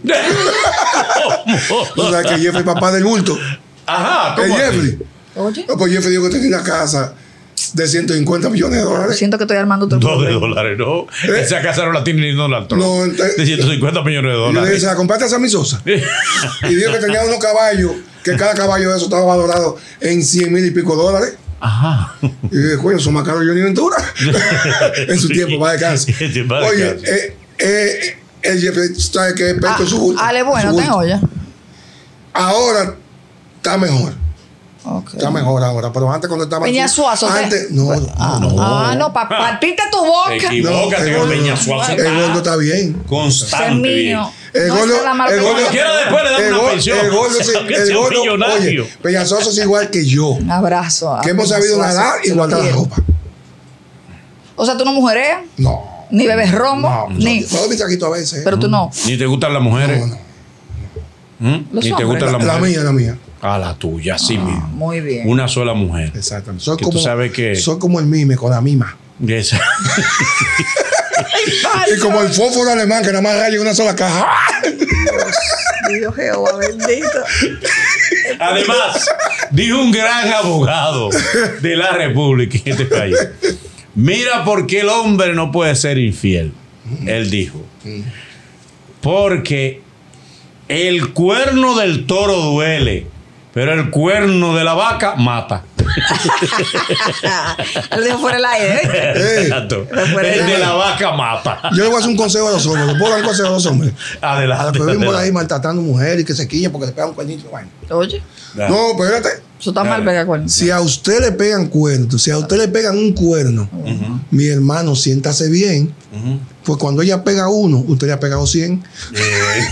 O sea, que Jeffrey es papá del bulto. Ajá, El ¿cómo así? Jeffrey. Oye, No, pues Jeffrey dijo que tenía una casa de ciento cincuenta millones de dólares. siento que estoy armando otro Dos de problema. dólares, ¿no? ¿Eh? Esa casa no la tiene ni Donald Trump. No, ente- de ciento cincuenta millones de Y yo le dije, dólares. ¿se la compraste a Sammy Sosa? Y dijo que tenía unos caballos, que cada caballo de eso estaba valorado en cien mil y pico dólares. Ajá. Y dije, coño, son más caros que Johnny Ventura. En su tiempo, va de cáncer. Sí, va de Oye, cáncer. eh, eh, el Jeffrey sabe que es Ah, experto en su bulto. Ale, su bueno, te bulto. olla. Ahora está mejor. Okay. Está mejor ahora. Pero antes cuando estaba. Peña Suazo, ¿te- Antes, no, Ah, no. ah, no, para partirte tu Te boca. equivocas, el que gordo- Peña Suazo El gordo está está bien. constante Ese bien. mío. El No gordo, está la mala el gordo, peña. Cualquiera después le da el una gordo- pensión. El gordo, sí, Que el sea un gordo, millonario. oye, Peñasoso es igual que yo. Un abrazo. a Que hemos Peña sabido Suazo, nadar te y lo guardar la quiero. ropa. O sea, tú no mujereas, No. ni bebes rombo, No, ni. no. Me doy mi traguito a veces. ¿eh? Pero tú no. Ni te gustan las mujeres. No, no. ¿Mm? Los Ni te hombres. gustan La, las la mujeres. mía, la mía. A la tuya, sí mismo. Muy bien. Una sola mujer. Exactamente. Soy Que como, tú sabes que- soy como el mime con la mima. Esa. Ay, Y como el fósforo alemán que nada más raya en una sola caja. Dios Jehová, bendito. Además, dijo un gran abogado de la República en este país. Mira por qué el hombre no puede ser infiel. Él dijo. Porque el cuerno del toro duele, pero el cuerno de la vaca mata. Lo dijo fuera del aire, ¿eh? Eh, Exacto. fuera El de de la- la vaca mata. yo le voy a hacer un consejo a los hombres. ¿Le puedo dar un consejo a los hombres? A Adelante. los que ven por ahí adelante. maltratando mujeres y que se quillan porque le pegan un cuernito. Bueno. Oye, No, espérate. eso está mal, Dale. pega cuerno. Si a usted le pegan cuernos, si a usted le pegan un cuerno, mi hermano, siéntase bien. Pues cuando ella pega uno, usted le ha pegado cien. Eh,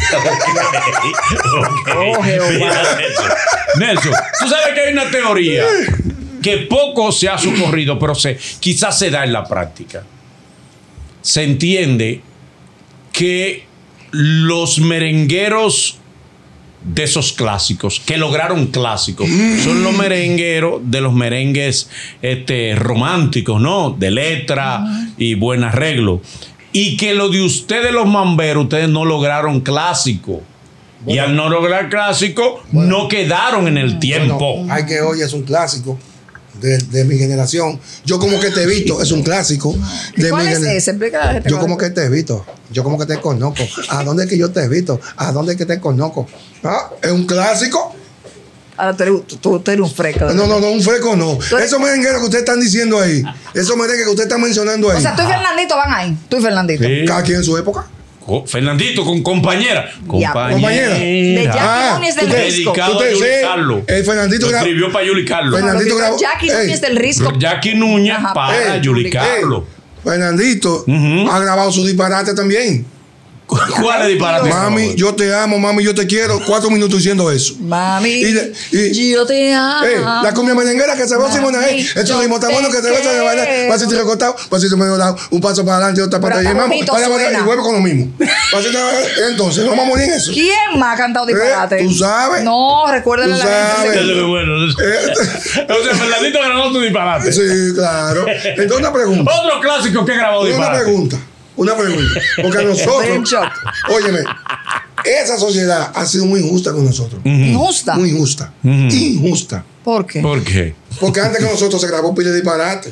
ok, ok. Oh, Jehová. Mira, Nelson. Nelson, tú sabes que hay una teoría que poco se ha socorrido, pero se, quizás se da en la práctica. Se entiende que los merengueros de esos clásicos, que lograron clásicos, son los merengueros de los merengues este, románticos, ¿no? De letra y buen arreglo. Y que lo de ustedes, los mamberos, ustedes no lograron clásico. Y al no lograr clásico, no quedaron en el tiempo. Bueno, hay que hoy es un clásico de, de mi generación. Yo como que te he visto, es un clásico de ¿Cuál mi es generación. ese? Explícale a la gente Yo cuál como es. que te he visto, yo como que te conozco. ¿A dónde es que yo te he visto? ¿A dónde es que te conozco? ¿Ah? ¿Es un clásico? Ahora tú eres, tú, tú eres un fresco. No, no, no, un fresco no. eres- Esos merengueros que ustedes están diciendo ahí, esos merengues que ustedes están mencionando ahí, O sea, tú y Fernandito van ahí. Tú y Fernandito. Sí. cada quien en su época. Co- Fernandito con compañera. Ya, compañera. De Jackie Ah, Núñez del tú te- Risco. Dedicado Tú te- a Yuli sí, Carlos. el Fernandito Lo gra- escribió para Yuli Carlos. Fernandito Claro, grabó- Jackie Ey. Núñez del Risco. Jackie Núñez Ajá, para Ey, Yuli Ey. Carlos. Fernandito Ujú. ha grabado su disparate también. ¿Cuál es el disparate? Mami, yo te amo, mami, yo te quiero. Cuatro minutos diciendo eso. Mami, Y le- y- yo te amo. Eh, la cumbia merenguera que se va Mami, Simona, eh. El yo ritmo tan te bueno que se va a bailar. quiero. Pasito recortado, pasito medio lado, un paso para adelante, otra para Pero atrás. Y hasta vamos, bonito para atrás, suena. y vuelve con lo mismo. Pasito, entonces, vamos a morir en eso. ¿Quién más ha cantado disparate? Eh, ¿tú sabes? No, recuérdale Tú a la gente. sabes. Ese es bueno. Eh, O sea, Fernandito grabó tu disparate. sí, claro. Entonces, una pregunta. Otro clásico que grabó Una disparate. pregunta. Una pregunta. Porque a Estoy en nosotros, shock. óyeme, esa sociedad ha sido muy injusta con nosotros. Injusta. Muy injusta. Injusta. ¿Por qué? ¿Por qué? Porque antes que nosotros se grabó pile de disparate.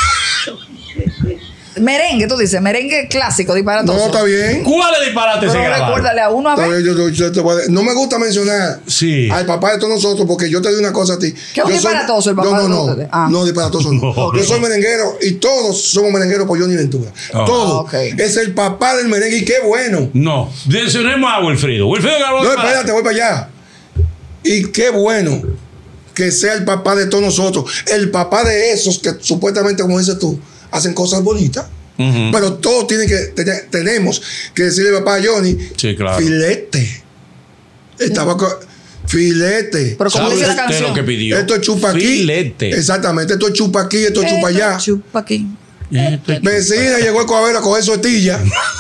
Merengue, tú dices, merengue clásico, No, disparatoso. está bien. ¿Cuál es disparate se Pero grabaron? recuérdale a uno a Está ver. bien, yo- yo- yo te voy a de- no me gusta mencionar Sí. al papá de todos nosotros porque yo te digo una cosa a ti. ¿Que es un Yo soy- disparatoso el papá no, de no, todos no, ustedes? Ah. no, disparatoso no. No, Yo soy no. merenguero y todos somos merengueros por Johnny Ventura. Ah. Todos. Ah, ok. Es el papá del merengue y qué bueno. No. Mencionemos a Wilfrido. Wilfrido grabó No, disparate. espérate, voy para allá. Y qué bueno que sea el papá de todos nosotros. El papá de esos que supuestamente, como dices tú, hacen cosas bonitas. Ujú. Pero todos tienen que, te- tenemos que decirle papá a Johnny, Sí, claro. filete. Estaba co- Filete. Pero ¿cómo ¿Sabe dice la usted canción? lo que pidió? Esto es chupa aquí. Filete. Exactamente. Esto es chupa aquí, esto es chupa allá. Chupa aquí. Esto es- Vecina llegó el coabero a coger su estilla.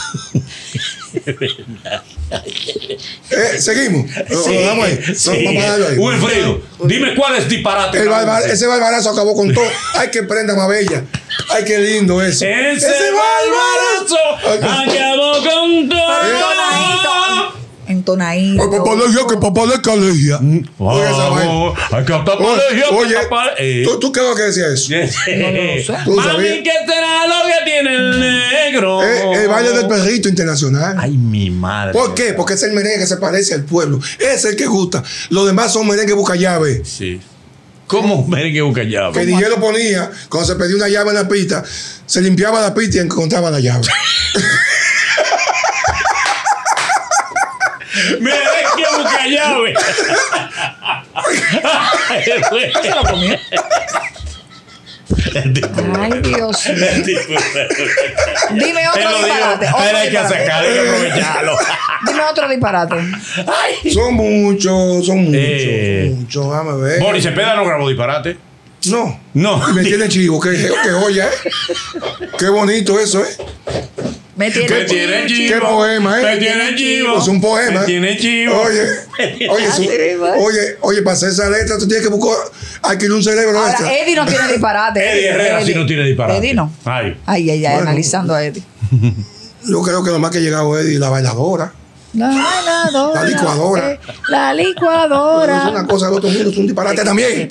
eh, seguimos. Lo- Sí, lo damos ahí. sí. No, vamos a darlo ahí. Wilfrido, dime cuál es disparate. El acabas de barba- decir. ese barbarazo acabó con todo. Ay, que prenda más bella. Ay, qué lindo eso. Ese, barbarazo. barbarazo acabó con todo. Entonadito. Entonadito. Ay, papá le dijo que papá le calejía. Oye, esa vaina. Vamos, hay que estar Oye, colegio, hay que oye, tapar- eh. ¿tú, ¿tú qué es lo que decía eso? No Tú Mami, sabías. ¿qué será lo que tiene el negro? Eh, el baile del perrito internacional. Ay, mi madre. ¿Por qué? Porque es el merengue que se parece al pueblo. Es el que gusta. Los demás son merengue busca llave. Sí. ¿Cómo merengue busca llave? Que DJ lo ponía, cuando se pedía una llave en la pista, se limpiaba la pista y encontraba la llave. Merengue busca llave. Se lo comió. El tipo- Ay, Dios mío. el tipo- Dime Él otro lo dijo, disparate. pero Otro hay que disparate. sacarlo, hay que aprovecharlo. Dime otro disparate. Ay. Son muchos, son muchos, Eh. son muchos. Déjame ver. Boris Cepeda no grabó disparate. No. No. Y me tiene chivo. Qué, qué joya, ¿eh? Qué bonito eso, ¿eh? Me tiene Me tiene chivo. chivo. Qué poema, ¿eh? Me tiene chivo. Es un poema. Me tiene chivo. Oye, oye, Así su- mismo, ¿eh? oye, oye, para hacer esa letra tú tienes que buscar, adquirir un cerebro extra. Ahora, Eddie no tiene disparate. Eddie Herrera sí no tiene disparate. Eddie no. Ay. Ay, ay, ay, Bueno. analizando a Eddie. Yo creo que lo más que ha llegado es la bailadora. La bailadora. La licuadora. eh, La Pero licuadora. es una cosa del otro mundo, es un disparate también.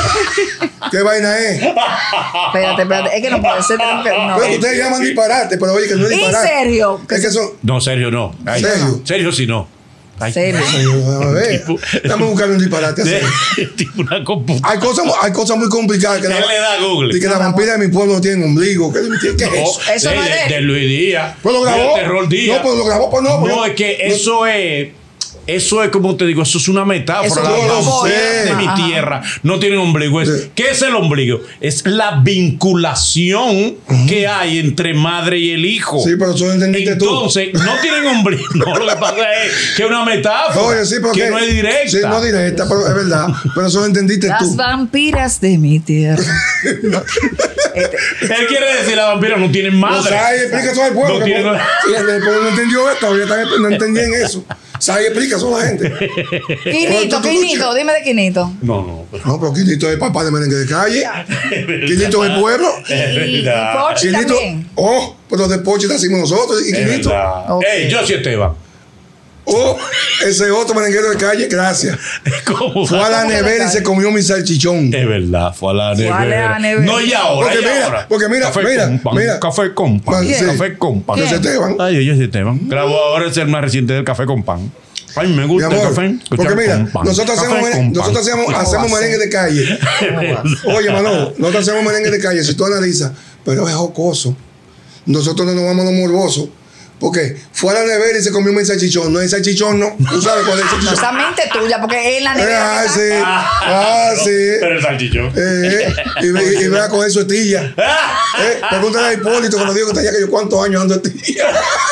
¿Qué vaina es? Espérate, espérate. Es que no puede ser. tenemos que- no. Pero ustedes llaman disparate, pero oye que no es ¿En disparate. serio? Es que son. No, serio no. Ay, ¿Serio? Serio sí no. Ay. Serio. A ver, Tipo- dame a buscar un disparate. así. Tipo una computadora. Hay cosas, hay cosas muy complicadas. Que Él le da a Google. y que la vampira de mi pueblo no tiene ombligo. ¿Qué, qué es No, eso? Eso de, no es de de, él. de Luis Díaz. Pues lo grabó. De Terror Díaz. No, pues lo grabó, pues no. pues No, no. es que No. eso es. Eso es como te digo, eso es una metáfora. Eso Las yo lo mujeres sé. de mi Ajá. tierra no tienen ombligo. Es- Sí. ¿Qué es el ombligo? Es la vinculación que hay entre madre y el hijo. Sí, pero eso lo entendiste tú. Entonces, no tienen ombligo. No, lo que pasa es que es una metáfora. Oye, sí, pero que que- no es directa. Sí, no es directa, pero es verdad. Pero eso lo entendiste Las tú. vampiras de mi tierra. No. Este, Él quiere decir la vampira no tienen O madre. sea, explica eso al pueblo. No que tiene- no, y el pueblo no entendió esto, todavía están- no entendían eso. Sai explica eso a la gente. Quinito, Quinito, dime de Quinito. No, no. Pero... No, pero Quinito es papá de merengue de calle. Quinito es el pueblo. Y, y verdad. Pochi Quinito, también. oh, pero de Pochi nacimos nosotros. Y Es Quinito, verdad. Ok. Ey, yo sí Esteban. oh, ese otro merenguero de calle, gracias. ¿Cómo? Fue a la ¿Cómo que nevera de y se calle? comió mi salchichón. Es verdad, fue a la Fue a la nevera. nevera. No, y ahora. Porque y mira, ahora. porque mira, café mira, con pan, mira. Café con pan. ¿Quién? Café con pan. Ese Esteban. Ay, ellos sí Esteban. Grabó ahora es el más reciente del café con pan. Ay, me Mi gusta amor, el café. escuchar porque mira, con pan. nosotros Café hacemos, con merengue, pan. nosotros hacemos, hacemos merengue de calle. Oye, Manolo, nosotros hacemos merengue de calle, si tú analizas, pero es jocoso. Nosotros no nos vamos a los morbosos. Porque fue a la nevera y se comió un salchichón. No es salchichón, no. Tú sabes cuál es el No, salchichón. esa mente tuya, porque en la nevera. Ah, que sí. está- Ah, sí. Pero el salchichón. Eh, y, ve- y vea con eso estilla. Eh, pregúntale a Hipólito cuando digo que tenía que yo cuántos años ando estilla.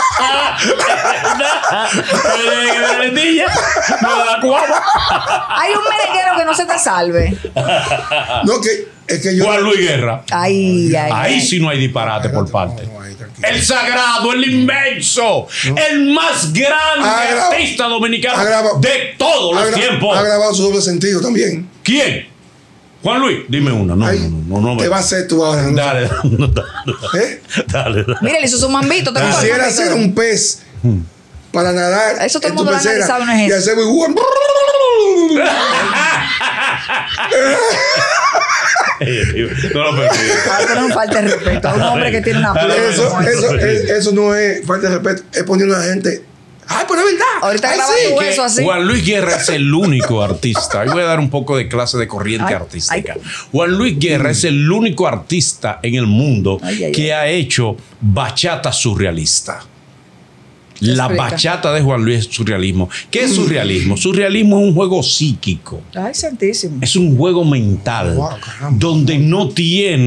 Hay un merenguero que no se te salve. No, que es que yo. Juan Luis Guerra. Ay, ay. Ahí ay. sí no hay disparate por parte. No, no, ahí, tranquilo. El sagrado, el inmenso, el más grande Ha grabado- artista dominicano ha grabado- de todos Ha los gra- tiempos. Ha grabado su doble sentido también. ¿Quién? Juan Luis, dime una. No, Ay, no, no, no. ¿qué no va a hacer tú ahora? No? Dale, no, dale, ¿Eh? dale, dale. Mira, le hizo su mambito. ¿te gustó el Quisiera mambito? ser un pez para nadar. Eso todo el en tu mundo lo ha pecera analizado, no es y eso. hacer muy No lo permito. Ah, pero no falta de respeto a un hombre que tiene una pluma. Eso, como esa. eso, es- eso no es falta de respeto, es poniendo a la gente. Ay, pero es verdad. Ahorita Ay, graba sí. tú Que eso así. Juan Luis Guerra es el único artista. Ahí voy a dar un poco de clase de corriente Ay, artística. ay. Juan Luis Guerra es el único artista en el mundo Ay, ay, que ha hecho bachata surrealista. La Explica. bachata de Juan Luis es surrealismo. ¿Qué es surrealismo? Surrealismo es un juego psíquico. Ay, santísimo. Es un juego mental Wow, caramba. donde no tiene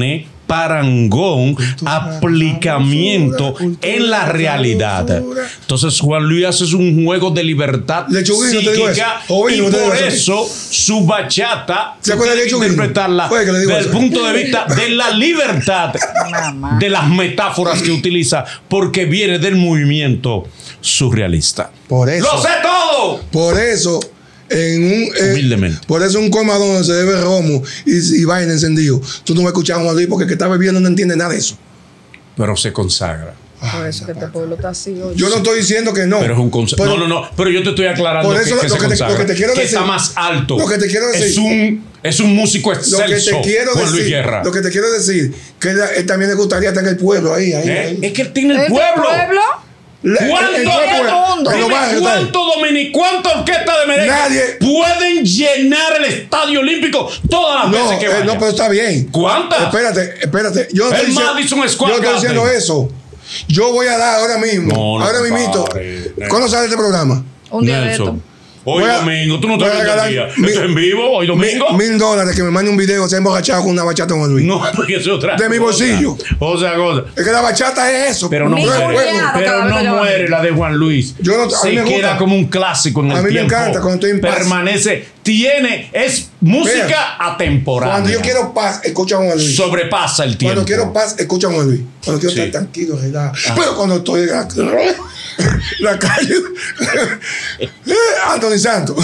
parangón, Cultura, aplicamiento cultura, en la cultura, realidad. cultura. Entonces Juan Luis hace un juego de libertad Lechuguino, te digo psíquica eso. Joven, y no te digo por eso. eso su bachata ¿Se acuerda de tiene que Lechuguino? interpretarla Oye, que le digo desde el eso. punto de vista de la libertad Mamá. de las metáforas que utiliza porque viene del movimiento surrealista. Por eso. ¡Lo sé todo! Por eso, en un. eh, Humildemente. por eso, un colmadón donde se debe romo y, y vaina encendido. Tú no vas a escuchar a Juan Luis porque el que está bebiendo no entiende nada de eso. Pero se consagra. Por eso que este pueblo está así hoy. Yo no estoy diciendo que no. Pero es un concepto. Pero- No, no, no. Pero yo te estoy aclarando Por que, eso que lo se que te- consagra. lo que te quiero que decir- está más alto. lo que te quiero decir- Es un, es un músico Lo que excelso. te quiero Juan Luis decir. Guerra. Lo que te quiero decir. Que él, él también le gustaría estar en el pueblo ahí. ahí, ¿Eh? ahí. Es que él tiene el ¿Este pueblo. pueblo? Le- ¿Cuánto, en todo el mundo? en los Dime, barrios, está ahí. ¿cuánto domini- cuánta orquesta de merengue Nadie- pueden llenar el estadio olímpico todas las No, veces que eh, vayan? no, pero está bien. ¿Cuántas? Espérate, espérate. Yo no El estoy diciendo- Madison Square yo no estoy diciendo Garden. eso. Yo voy a dar ahora mismo. No, no, ahora mismo. compadre. ¿Cuándo sale este programa? Un día de Nelson, esto. hoy Voy a- domingo, tú no te voy a ves el regalar día. mil- ¿Esto es en vivo? ¿Hoy domingo? Mil, mil dólares que me mande un video, se ha emborrachado con una bachata con Juan Luis. No, porque es otra De mi cosa. bolsillo. Otra cosa. Es que la bachata es eso. Pero no Mi es muere. juego. cuñado. Pero cada vez no que yo- muere la de Juan Luis. Yo no- a mí Se me gusta. queda como un clásico en el A mí me tiempo. encanta cuando estoy en paz. Permanece. Tiene. Es música Mira, atemporal. Cuando yo quiero paz, escucha a Juan Luis. Sobrepasa el tiempo. Cuando quiero paz, escucha a Juan Luis. Cuando quiero Sí. estar tranquilo, relajado. Pero cuando estoy en la, la calle, eh, Anthony Santos.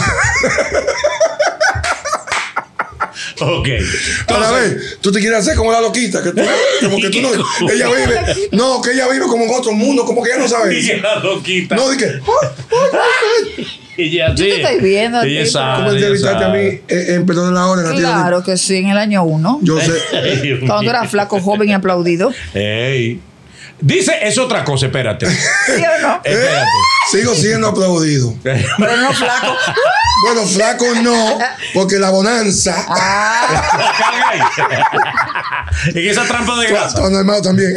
Ok. Ahora Entonces, ver, tú te quieres hacer como la loquita, que tú, como que tú no, ella vive, no, que ella vive como en otro mundo, como que ella no sabe y eso. la loquita. No, di que, Ella Yo sí. te estoy viendo a Ella ti, sabe, ¿cómo ella entrevistaste a mí sabe. en, en Perdón de la Hora? En la tienda? Claro que sí, en el año uno. Yo sé. Ay, Dios Cuando tú mío. eras flaco, joven y aplaudido. Ey. Dice, es otra cosa, espérate. ¿Sí o no? Espérate. Sigo siendo aplaudido. Pero no flaco. Bueno, flaco no, porque la bonanza, Ah, Carga ahí. En esa trampa de grasa. todo normal también.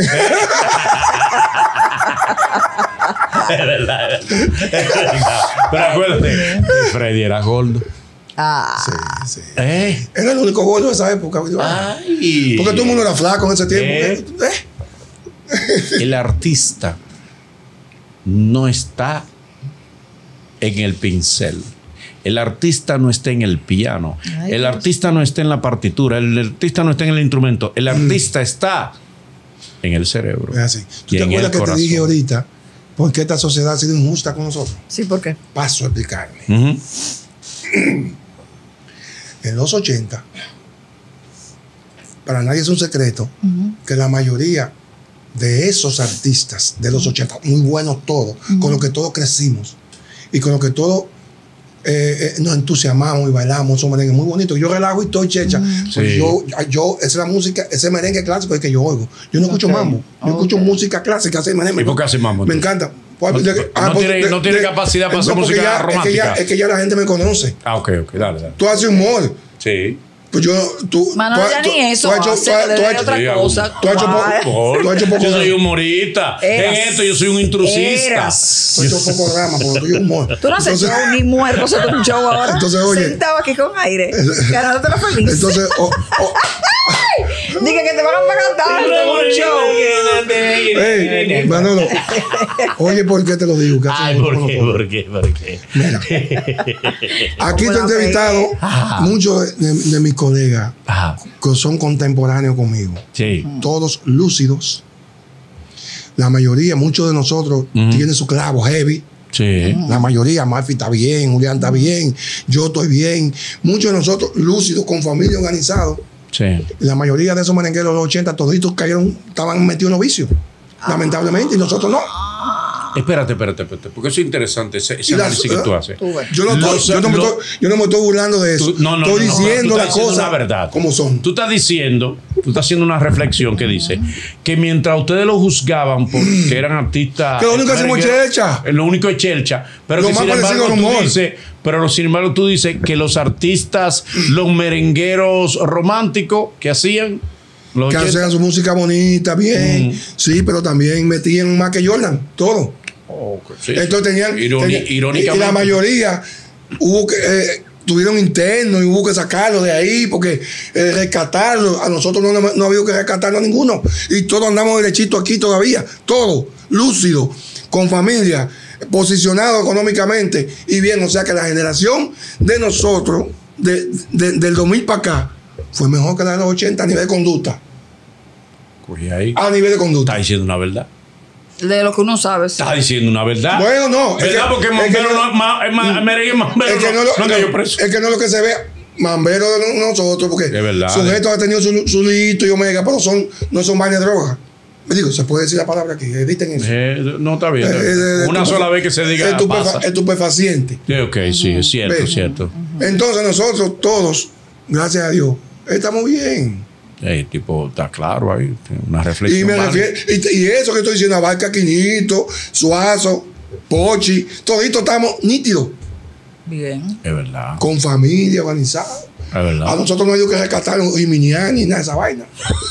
Es verdad. Es verdad. Pero acuérdate, que Freddy era gordo. ah. Sí, sí. ¿Eh? Era el único gordo de esa época. Ay. Porque todo el mundo era flaco en ese tiempo. Eh. ¿Eh? El artista no está en el pincel. El artista no está en el piano. Ay, el Dios. artista no está en la partitura. El artista no está en el instrumento. El artista está en el cerebro. Es así. ¿Tú y te en acuerdas el que corazón. te dije ahorita por qué esta sociedad ha sido injusta con nosotros? Sí, ¿por qué? Paso a explicarme. Ujú. En los ochenta, para nadie es un secreto que la mayoría de esos artistas de los ochenta, muy buenos todos, con los que todos crecimos y con los que todos eh, eh, nos entusiasmamos y bailamos, esos merengues muy bonitos. Yo relajo y estoy checha. Pues Sí. yo, yo, esa es la música, ese merengue clásico es que yo oigo. Yo no escucho Ok. mambo, yo escucho Ok. música clásica. Ese merengue. ¿Y por qué hace mambo, Me entonces? encanta. Pues, No- de- no pues, tiene- no tiene capacidad para hacer porque música ya- Es que, ya, romántica. es que ya la gente me conoce. Ah, ok, ok, dale, dale. Tú haces humor. Sí. Pues yo, tú. Mano, tú, ya tú- ni eso. Tú has hecho, tú hace, has- le tú has doy hecho- otra Sí, cosa. tú has hecho Ay. poco- Tú has hecho poco Yo soy drama. humorista. Eras. En esto yo soy un intrusista. Eras. Tú has hecho poco drama, porque tú eres humor. Tú no haces Entonces- show ni muerto, eso es un show ahora. Entonces, oye. Sentado aquí con aire, ganándote la feliz. Entonces, o- o- Dije que te van a pagar tanto en un show. hey, Manolo, oye, ¿por qué te lo digo? Casi Ay, no- ¿por no- qué? ¿Por qué? ¿Por qué? Mira, aquí te he Como la entrevistado Ah. muchos de, de mis colegas Ah, que son contemporáneos conmigo. sí. Todos lúcidos. La mayoría, muchos de nosotros, tienen su clavo heavy. Sí. La mayoría, Murphy está bien, Julián está bien, yo estoy bien. Muchos de nosotros lúcidos, con familia organizados. Sí. Y la mayoría de esos merengueros de los ochenta, toditos cayeron, estaban metidos en los vicios. Lamentablemente, y nosotros no. Espérate, espérate, espérate. Porque eso es interesante, ese, ese Y las- análisis que tú haces. Tú ves. Yo no, estoy, Los- yo, no me los- estoy, yo no me estoy burlando de eso. Tú- no, no, estoy no, no, diciendo tú las estás diciendo cosas la verdad. como son. Tú estás diciendo, tú estás haciendo una reflexión que dice que mientras ustedes lo juzgaban porque eran artistas. Que lo único que hacemos es merengueros, chelcha. eh, Lo único es chelcha. Pero Lo que más sin parecido embargo al tú humor. dices, pero sin embargo tú dices que los artistas, los merengueros románticos que hacían. Los Que ochenta, hacían su música bonita, bien. Mm. Sí, pero también metían más que Jordan, todo. oh, sí. Entonces tenían. Ironi- tenían- y- irónicamente. Y la mayoría hubo que. eh, tuvieron internos y hubo que sacarlo de ahí porque eh, rescatarlo, a nosotros no, no ha habido que rescatarlo a ninguno. Y todos andamos derechito aquí todavía, todos, lúcidos, con familia, posicionados económicamente y bien. O sea que la generación de nosotros, de, de, del dos mil para acá, fue mejor que la de los ochenta a nivel de conducta. Cogí ahí. A nivel de conducta. Está diciendo una verdad. De lo que uno sabe. Sí. Está diciendo una verdad. Bueno, no. ¿Verdad? Es que, Porque es Mambero que, no es más, es más, merengue Mambero es que no, no, lo, no no, cayó preso. es que no es lo que se ve. Mambero de nosotros, porque Es verdad. sujetos ha tenido su, su lito y omega, pero son, no son vainas de droga. Me digo, se puede decir la palabra aquí, editen eso. Eh, no, está bien. Está bien. Eh, eh, Una sola vez que se diga estupefa, pasa. estupefaciente. Sí, ok, sí, es cierto, Ve. es cierto. Entonces nosotros todos, gracias a Dios, estamos bien. El tipo está claro ahí, tiene una Y, reflexión. me válida. refiero, y, y eso que estoy diciendo, abarca Quinito, Suazo, Pochi, toditos estamos nítidos, Bien. Es verdad, con familia organizada. es verdad. A nosotros no hay que rescatar un Jiminián ni nada de esa vaina.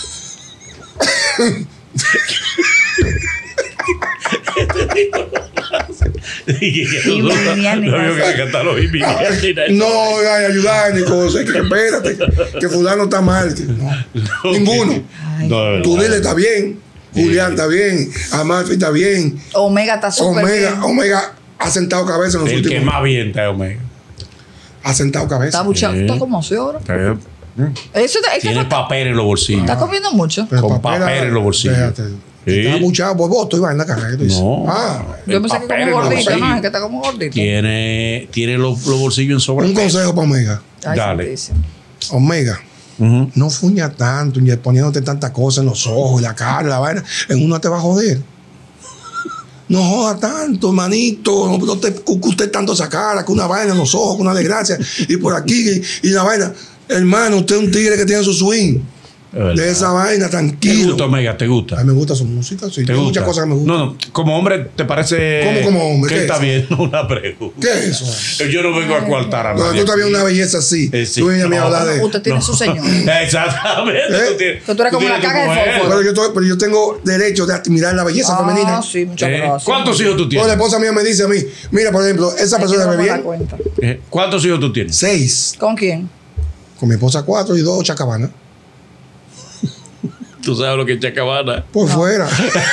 Y Minian ni No había nada. que rescatar los Jiminian ni nada. No hay ayudar ni cosas, que espérate, que fulano está mal. Que no. Ok. Ninguno. No, es Tú verdad. dile está bien, Julián está bien, Amalfi está bien, Omega está súper Omega, bien. Omega ha sentado cabeza en los El que últimos. más bien está Omega. Ha sentado cabeza. Está buchando. Sí. Está como si ahora. Eh, Eso es que Tiene está, papel en los bolsillos. está comiendo mucho. Pero con papel, papel en los bolsillos. Espérate. Sí. Está buchado por voto y va en la carrera. tú dices. No. Ah, Yo El pensé que papel en como los gordito, ¿no? bolsillos. Es que está como gordito. Tiene, tiene los, los bolsillos en sobre. un consejo para Omega. Ay, Dale. santísimo. Omega, Ujú. no fuña tanto ni poniéndote tantas cosas en los ojos y la cara, la vaina. En uno te va a joder. No joda tanto, hermanito. No, no te cuque usted tanto esa cara, que una vaina en los ojos, que una desgracia. Y por aquí, y, y la vaina. Hermano, usted es un tigre que tiene su swing. Es verdad. De esa vaina, ¿Te tranquilo. gusta Omega? ¿Te A gusta? mí me gusta su música, sí. ¿Te Tiene gusta? muchas cosas que me gustan. No, no, como hombre, ¿te parece ¿Cómo como hombre? que ¿Qué está es bien? Una pregunta. ¿Qué es eso? Yo no vengo a coartar a Cuando nadie. tú estás viendo una belleza así, Eh, sí. tú vienes a mí a No. hablar de. Usted tiene su señor. Exactamente. ¿Eh? Tú tienes- Que tú eres como tienes la tu caja de mujer. fósforo. Pero yo, estoy- pero yo tengo derecho de admirar la belleza femenina. Ah, sí, muchas Eh, gracias. ¿Cuántos hijos tú O la tienes? esposa mía me dice a mí, mira, por ejemplo, esa Ay, que persona no ve me da bien. cuenta. Eh, ¿Cuántos hijos tú tienes? Seis. ¿Con quién? Con mi esposa cuatro y dos chacabanas. Tú sabes lo que es Chacabana. Por fuera.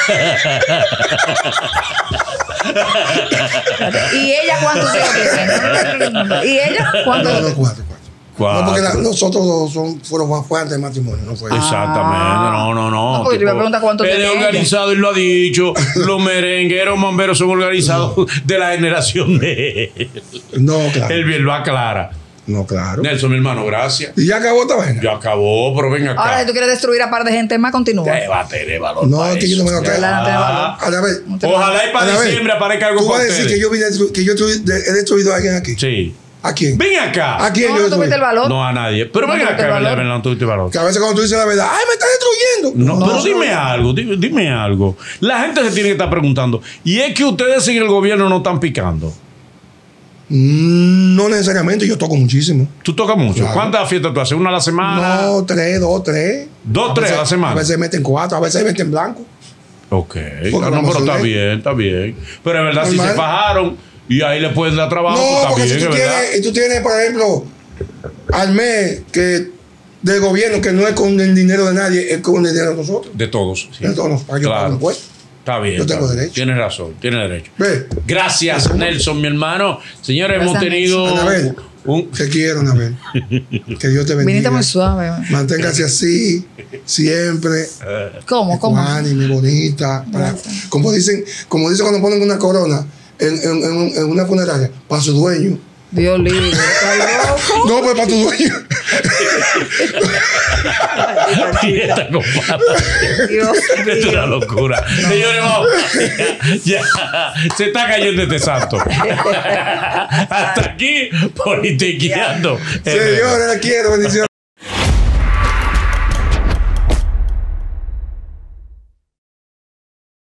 ¿Y ella cuántos hijos tiene? ¿Y ella cuántos? No, no, cuatro, cuatro. Cuatro. No, porque la- nosotros dos son, fueron, fue antes del matrimonio, no fue. Exactamente, no, no, no. No, porque te iba a Tipo, preguntar cuánto él tenía es ella. organizado y lo ha dicho. Los merengueros mamberos son organizados de la generación de él. No, claro. Él bien lo aclara. No, claro. Nelson, mi hermano, gracias. Y ya acabó esta vaina. Ya acabó, pero ven acá. Ahora, si tú quieres destruir a par de gente más, continúa. Te va a tener valor. No, para es que yo eso. no me lo creo. ¿Verdad? No tiene valor. A ver, Ojalá y para a ver, diciembre aparezca algo tú vas para a decir ustedes. que yo, vine a destru- que yo destruí- de- he destruido a alguien aquí. Sí. ¿A quién? Ven acá. ¿A quién No, yo no tuviste destruí? el valor. No a nadie. Pero No ven tuviste acá, valor. verdad, verdad, no tuviste valor. Que a veces cuando tú dices la verdad, ¡ay, me estás destruyendo! No, No, pero no, dime no. algo, dime, dime algo. La gente se tiene que estar preguntando. ¿Y es que ustedes en el gobierno no están picando? Mm, no necesariamente, yo toco muchísimo. ¿Tú tocas mucho? Claro. ¿Cuántas fiestas tú haces? ¿Una a la semana? No, tres, dos, tres. Dos, A tres veces- a la semana. A veces meten cuatro, a veces meten blanco. Ok. Porque Ah, no, no me pero está soné. bien, está bien. Pero es verdad, si Normal. se fajaron y ahí le puedes dar trabajo, pues No, está porque bien, si es tú verdad. tienes, y tú tienes, por ejemplo, al mes que del gobierno, que no es con el dinero de nadie, es con el dinero de nosotros. De todos. sí. De todos los pagos, yo pago Claro. impuestos. Está bien. Yo tengo está bien. derecho. Tienes razón, tienes derecho. Ve, Gracias, Nelson, mi hermano. Señores, hemos Gracias, tenido Anabel, un... te quiero, Anabel. Que Dios te bendiga. Viniste muy suave. Manténgase así, siempre. ¿Cómo? ¿Cómo? Ánime, bonita. Para- Gracias. como dicen, como dicen cuando ponen una corona en, en- en un- en una funeraria, para su dueño. Dios libre. ¿Estás loco? No, pues para tu dueño. Y esta compadre. Dios Esto es una mío. locura. Señores, vamos. Ya, se está cayendo este santo. Hasta aquí, politiqueando. Señores, la quiero, bendiciones.